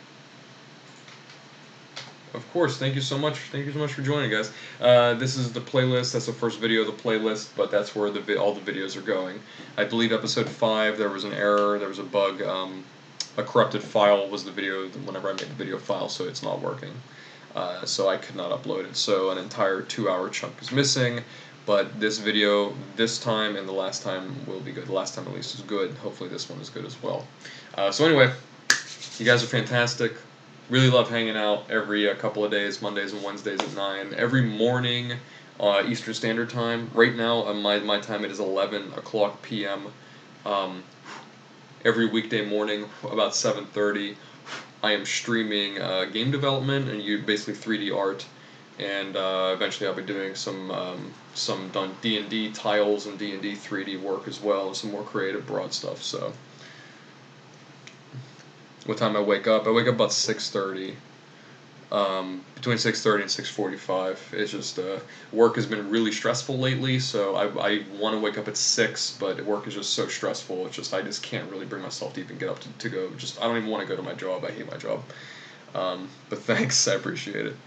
Of course, thank you so much. Thank you so much for joining, guys. Uh, this is the playlist. That's the first video of the playlist, but that's where the vi all the videos are going. I believe episode five, there was an error, there was a bug. Um, a corrupted file was the video whenever I made the video file, so it's not working. Uh, so I could not upload it. So an entire two-hour chunk is missing. But this video, this time and the last time will be good. The last time at least is good. Hopefully this one is good as well. Uh, so anyway, you guys are fantastic. Really love hanging out every uh, couple of days, Mondays and Wednesdays at nine. Every morning, uh, Eastern Standard Time. Right now, uh, my, my time it is eleven o'clock p m Um, every weekday morning, about seven thirty, I am streaming uh, game development and you basically three D art. And uh, eventually I'll be doing some um, some done D and D tiles and D and D three D work as well, and some more creative broad stuff. So, what time I wake up? I wake up about six thirty. Um, between six thirty and six forty-five. It's just uh, work has been really stressful lately, so I I want to wake up at six, but work is just so stressful. It's just I just can't really bring myself to even get up to, to go. Just I don't even want to go to my job. I hate my job. Um, but thanks, I appreciate it.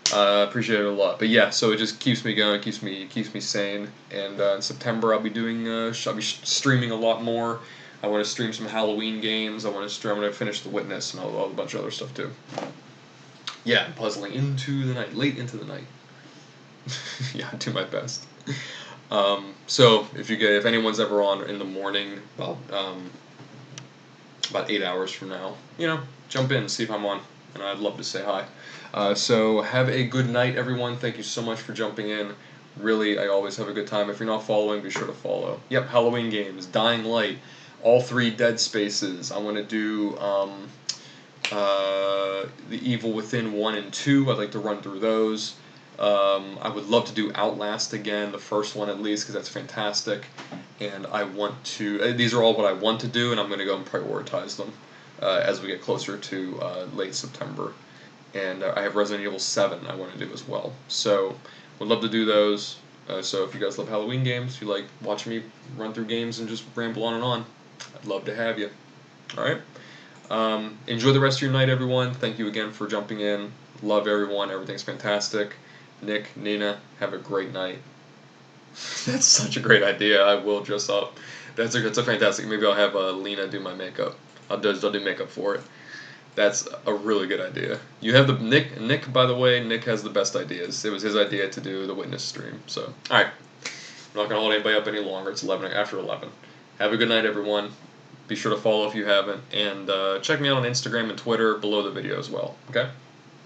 Uh, appreciate it a lot. But yeah, so it just keeps me going, keeps me keeps me sane. And uh, in September, I'll be doing, uh, sh- I'll be sh- streaming a lot more. I want to stream some Halloween games. I want to stream. I'm going to finish The Witness and all, all a bunch of other stuff too. Yeah, puzzling into the night, late into the night. Yeah, I do my best. Um, so if you get, if anyone's ever on in the morning, about um, about eight hours from now, you know, jump in, see if I'm on, and I'd love to say hi. Uh, so have a good night, everyone. Thank you so much for jumping in. Really, I always have a good time. If you're not following, be sure to follow. Yep, Halloween games, Dying Light, all three Dead Spaces. I want to do um, uh, The Evil Within one and two. I'd like to run through those. Um, I would love to do Outlast again, the first one at least, because that's fantastic. And I want to, uh, these are all what I want to do, and I'm going to go and prioritize them uh, as we get closer to uh, late September. And uh, I have Resident Evil seven I want to do as well. So, would love to do those. Uh, so if you guys love Halloween games, if you like watching me run through games and just ramble on and on, I'd love to have you. Alright? Um, enjoy the rest of your night, everyone. Thank you again for jumping in. Love everyone. Everything's fantastic. Nick, Nina, have a great night. That's such a great idea. I will dress up. That's a, that's a fantastic. Maybe I'll have uh, Lena do my makeup. I'll do, I'll do makeup for it. That's a really good idea. You have the Nick. Nick, by the way, Nick has the best ideas. It was his idea to do the Witness stream. So, all right. I'm not gonna hold anybody up any longer. It's eleven after eleven. Have a good night, everyone. Be sure to follow if you haven't, and uh, check me out on Instagram and Twitter below the video as well. Okay?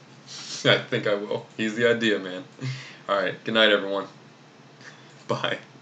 I think I will. He's the idea, man. All right. Good night, everyone. Bye.